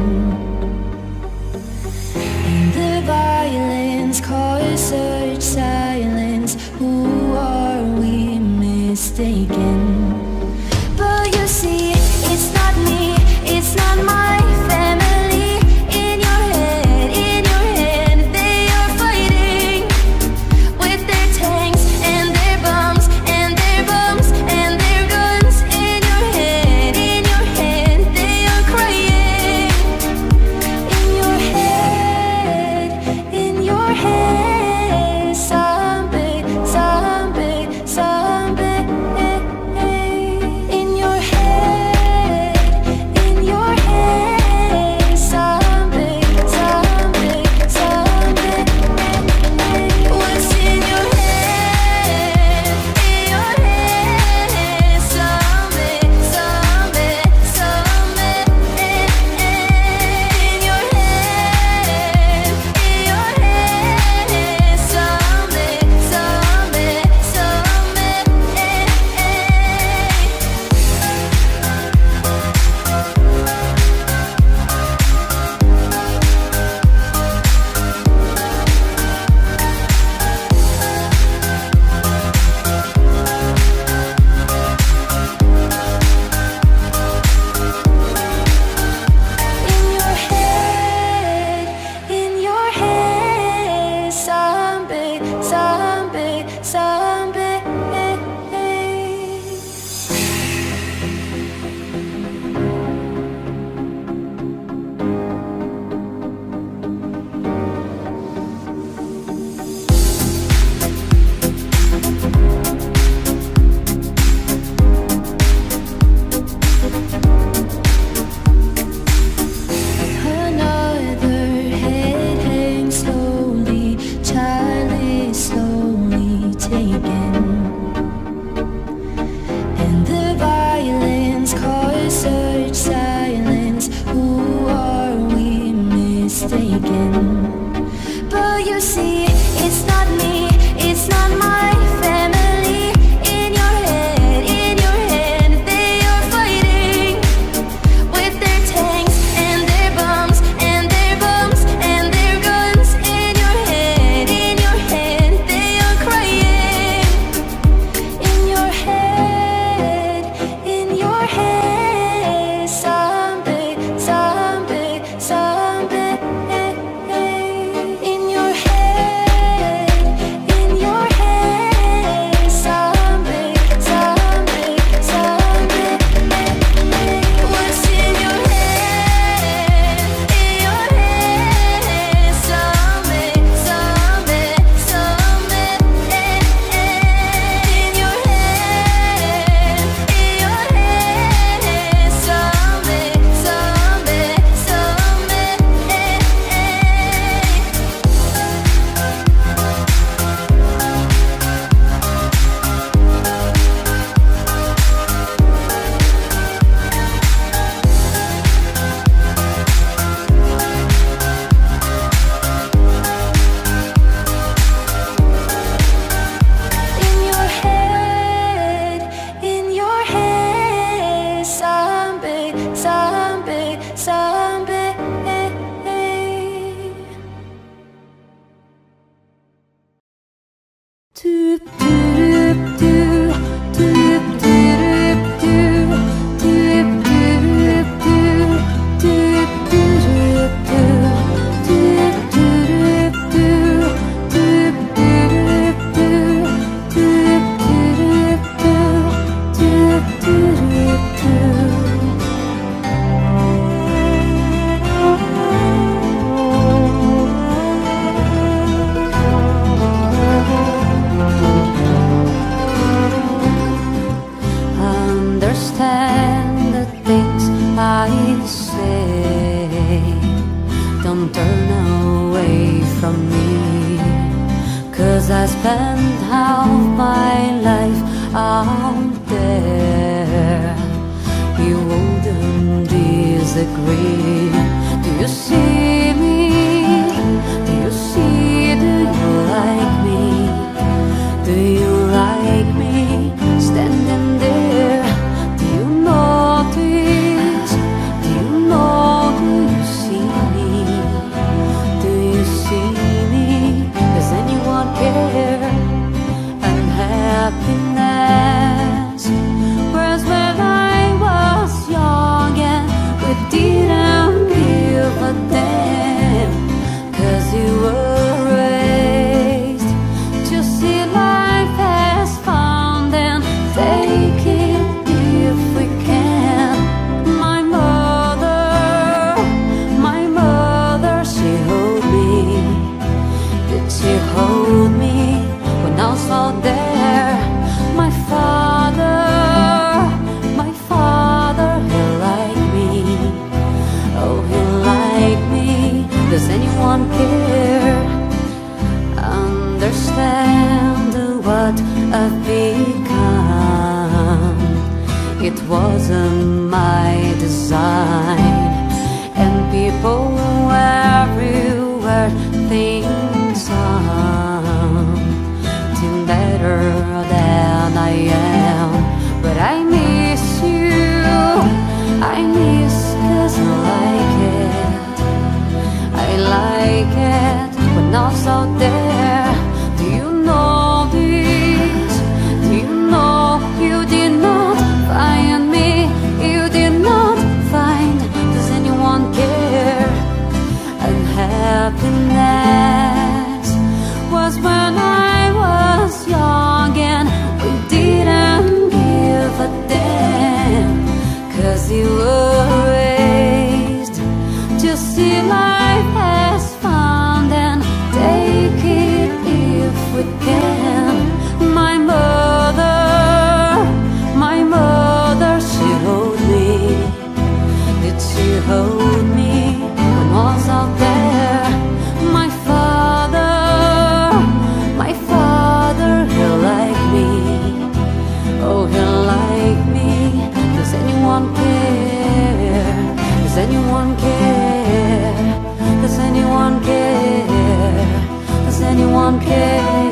[SPEAKER 9] And the violence causes such silence. Who are we mistaken? But you see, it's not me, it's not my family. In your head, they are fighting with their tanks and their bombs and their bombs and their guns. In your head, they are crying. In your head, zombie, zombie, zombie. mistaken. But you see, it's not me, it's not my family. In your head, they are fighting with their tanks and their bombs and their bombs and their guns. In your head, they are crying. In your head, zombie, zombie, zombie. In your head, zombie, zombie, zombie. What's in your head? Zombie, zombie, zombie. In your head, zombie, zombie, zombie. In your head, zombie, zombie, zombie. Doop doop doop doop doop doop doop doop doop doop doop Understand the things I say. Don't turn away from me, 'cause I spent half my life out there. You wouldn't disagree. Do you see me? Do you see? Do you like me? Do you like me standing there? Do you notice? Do you know? Do you see me? Do you see me? Does anyone care? Unhappiness was when I was young and we didn't give a damn, 'cause you were raised to see life as fun and take it if we can. My mother, she hold me. Did she hold me when I was out there? My father, he liked me. Oh, he liked me. Does anyone care? Understand what I've become. It wasn't my design, and people everywhere think something better than I am. But I miss you, I miss 'cause I like it. I like it when I was out there. Do you know this? Do you know you did not find me? You did not find. Does anyone care? Unhappiness was when I was young and we didn't give a damn, 'cause you were raised to see life as fun and take it if we can. My mother, she hold me. Did she hold me when I was out there? My father, don't care.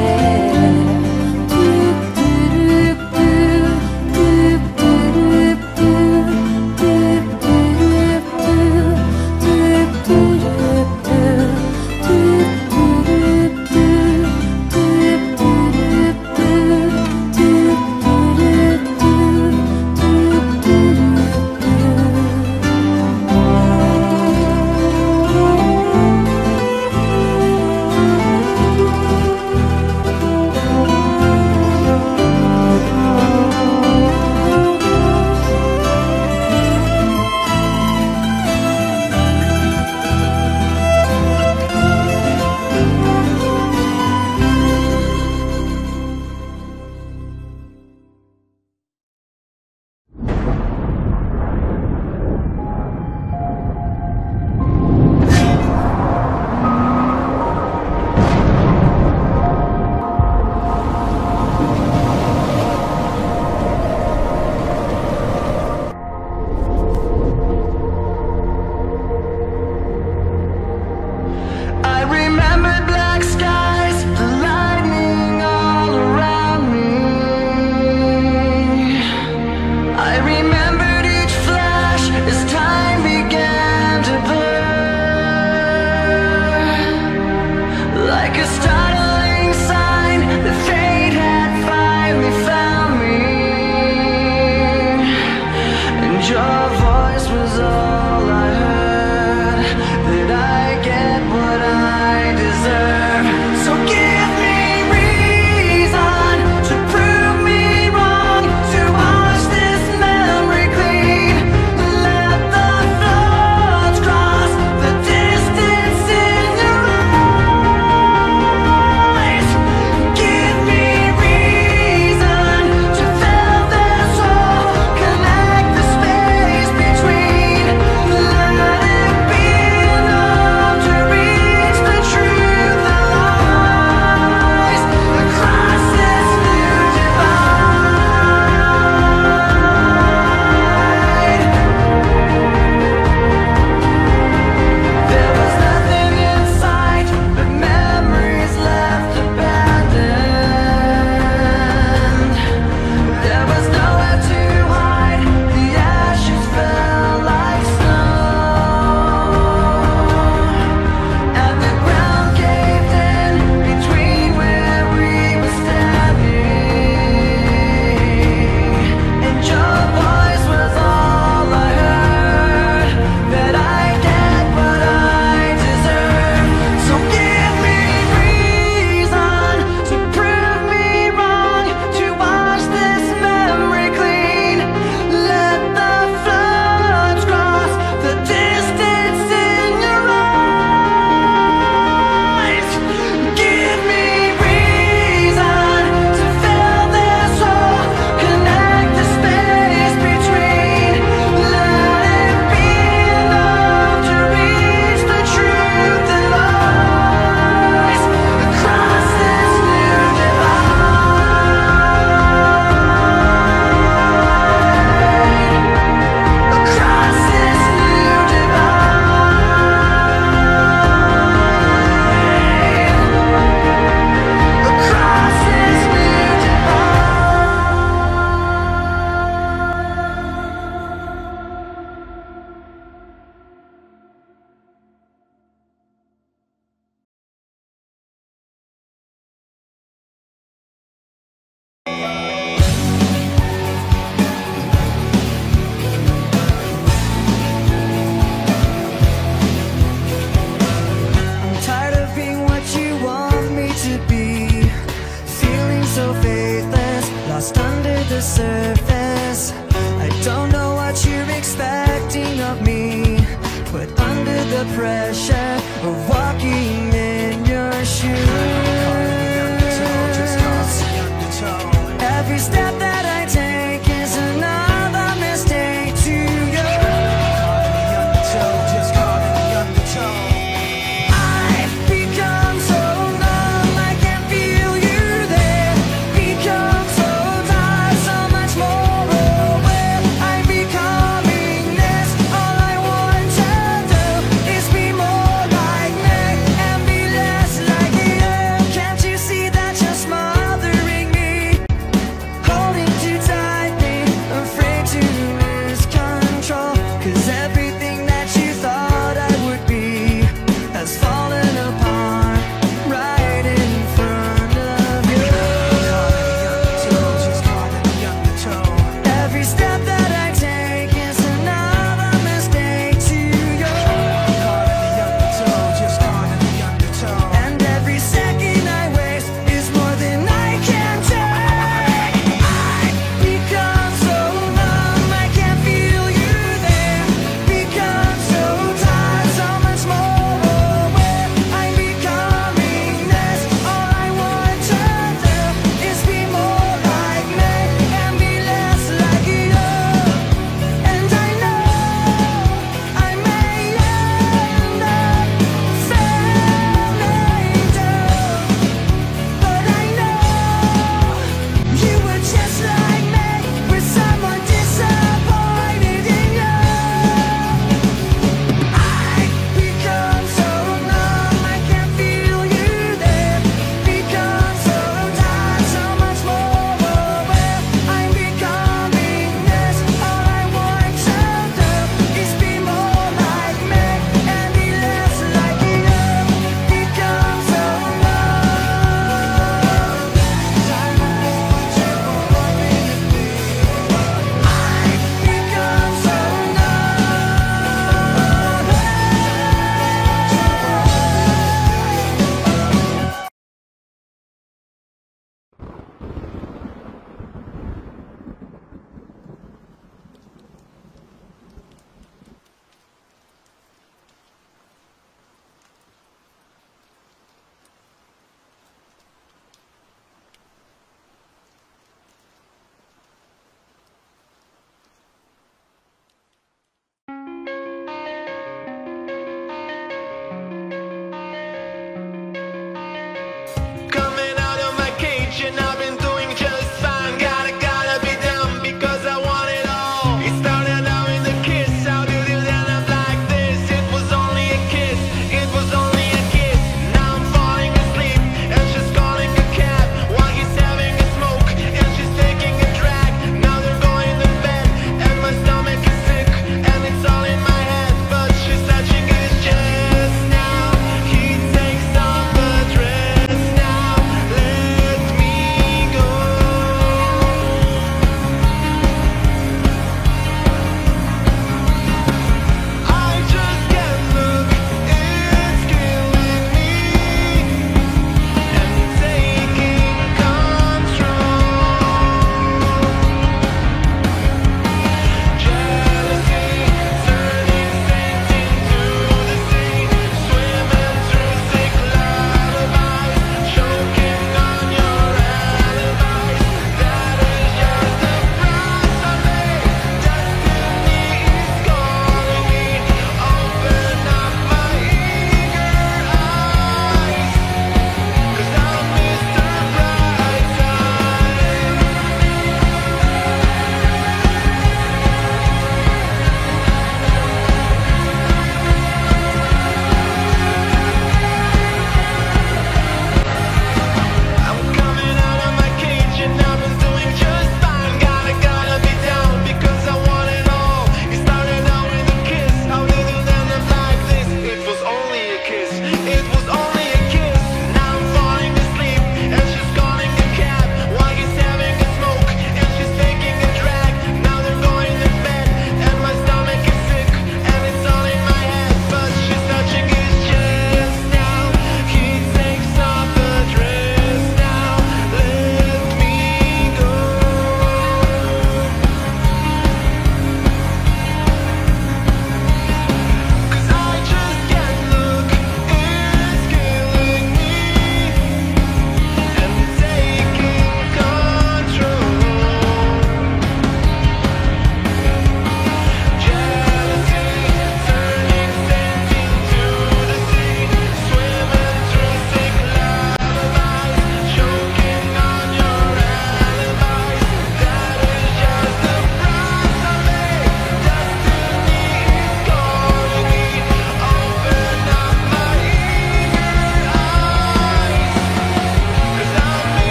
[SPEAKER 2] pressure of walking in your shoes. Every step that I take is another mistake to you. I've become so numb, I can't feel you there. Become so tired, so much more aware. I'm becoming this. All I want to do is be more like me.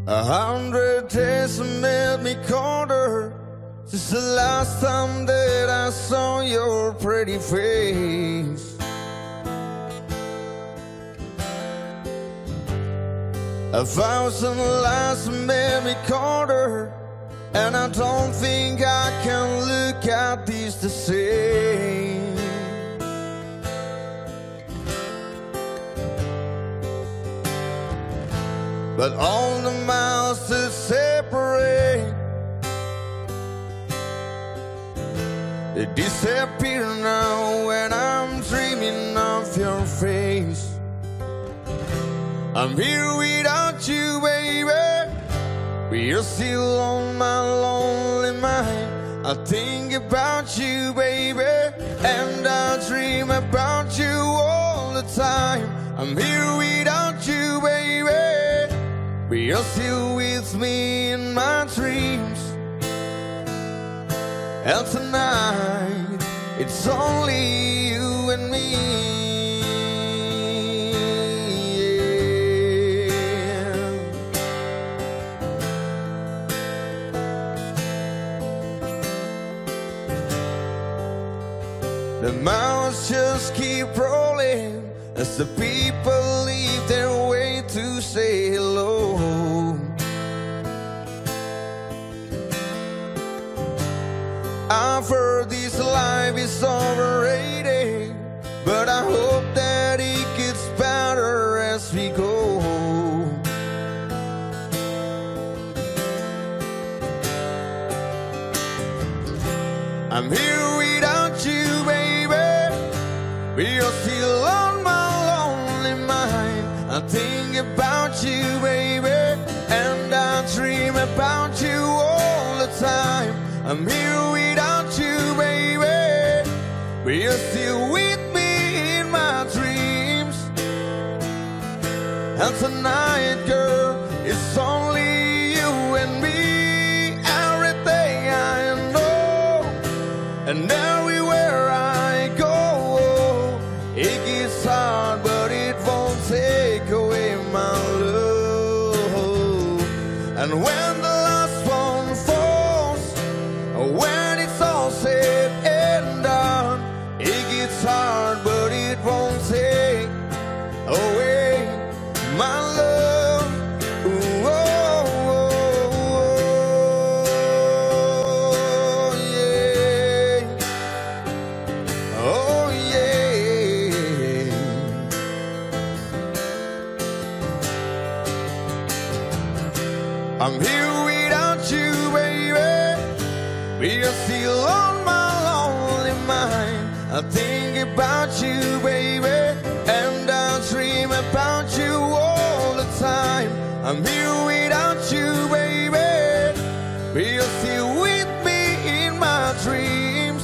[SPEAKER 1] 100 days have made me colder since the last time that I saw your pretty face. 1,000 lies have made me colder, and I don't think I can look at these the same. But all the miles that separate, they disappear now when I'm dreaming of your face. I'm here without you, baby. You're still on my lonely mind. I think about you, baby, and I dream about you all the time. I'm here without you, baby. You're still with me in my dreams. And tonight, it's only you and me. The miles just keep rolling as the people leave their way to say hello. I've heard this life is overrated, but I hope that it gets better as we go. I'm here without you, baby. You're still on my lonely mind. I think about you, baby, and I dream about you all the time. I'm here without you, baby. You're still with me in my dreams. And tonight, girl, it's only you and me. Everything I know, and everywhere I go, it gets hard, but it won't take away my love. And when the last one falls, when it's all said and done, it gets hard, but it won't take away my love. Ooh, oh, oh, yeah. Oh, yeah. I'm here without you, baby. You're still on my lonely mind. I think about you, baby, and I dream about you all the time. I'm here without you, baby. You're still with me in my dreams.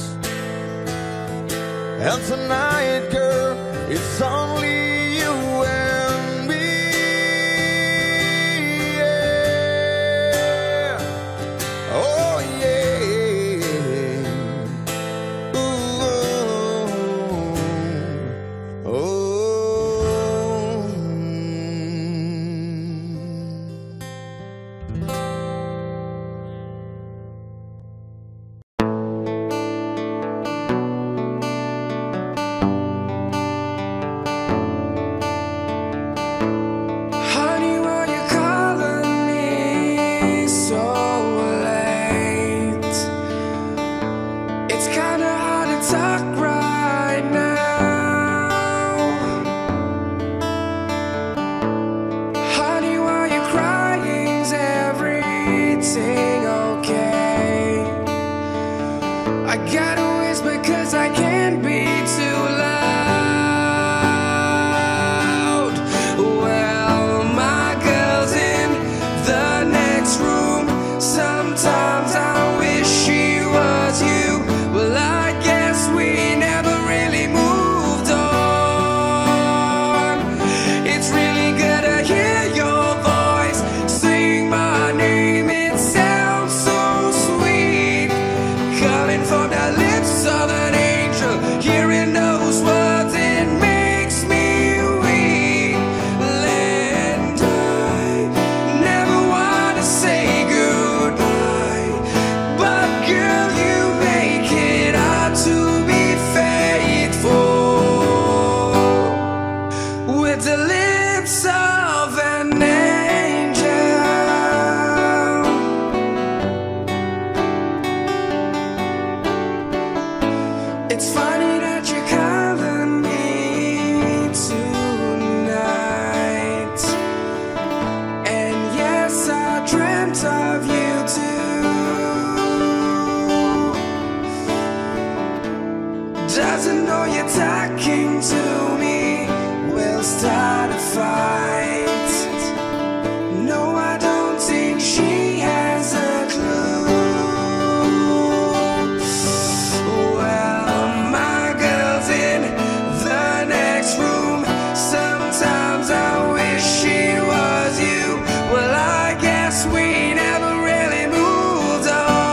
[SPEAKER 1] And tonight, girl, it's only you and me. Yeah. Oh, yeah. Ooh, oh, oh.
[SPEAKER 2] Honey, why you calling me so late? It's kinda hard to talk right now. Honey, why you crying? Is everything okay? I gotta whisper 'cause I can't be too loud. Well, my girl's in the next room. Sometimes I wish she was you. Well, I guess we never really moved on. It's really good to hear your voice sing my name. It sounds so sweet, coming from the lips of an angel. Hearing those words, it makes me weak. And I never want with the lips of an angel. It's funny that you're calling me tonight, and yes, I dreamt of you too. Doesn't know you're talking to me, we'll start a fight. No, I don't think she has a clue. Well, my girl's in the next room. Sometimes I wish she was you. Well, I guess we never really moved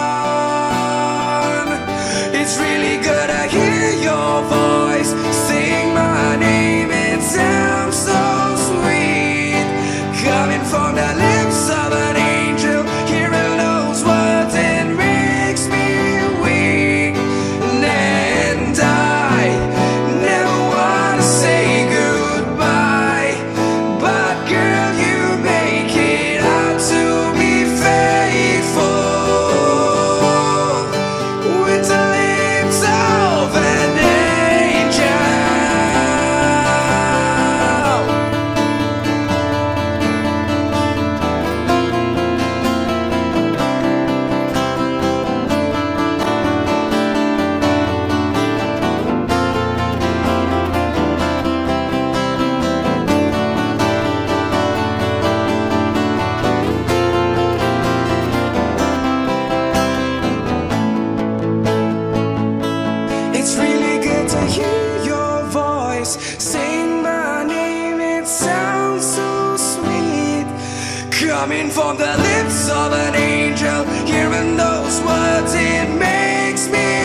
[SPEAKER 2] on. It's really good to hear your voice sing my name. It sounds so sweet, coming from the lips of an angel. Hearing those words, it makes me weak. And I never want to say goodbye, but girl, you make it out to be faithful with the lips of an angel. It's really good to hear your voice sing my name. It sounds so sweet, coming from the lips of an angel. Hearing those words, it makes me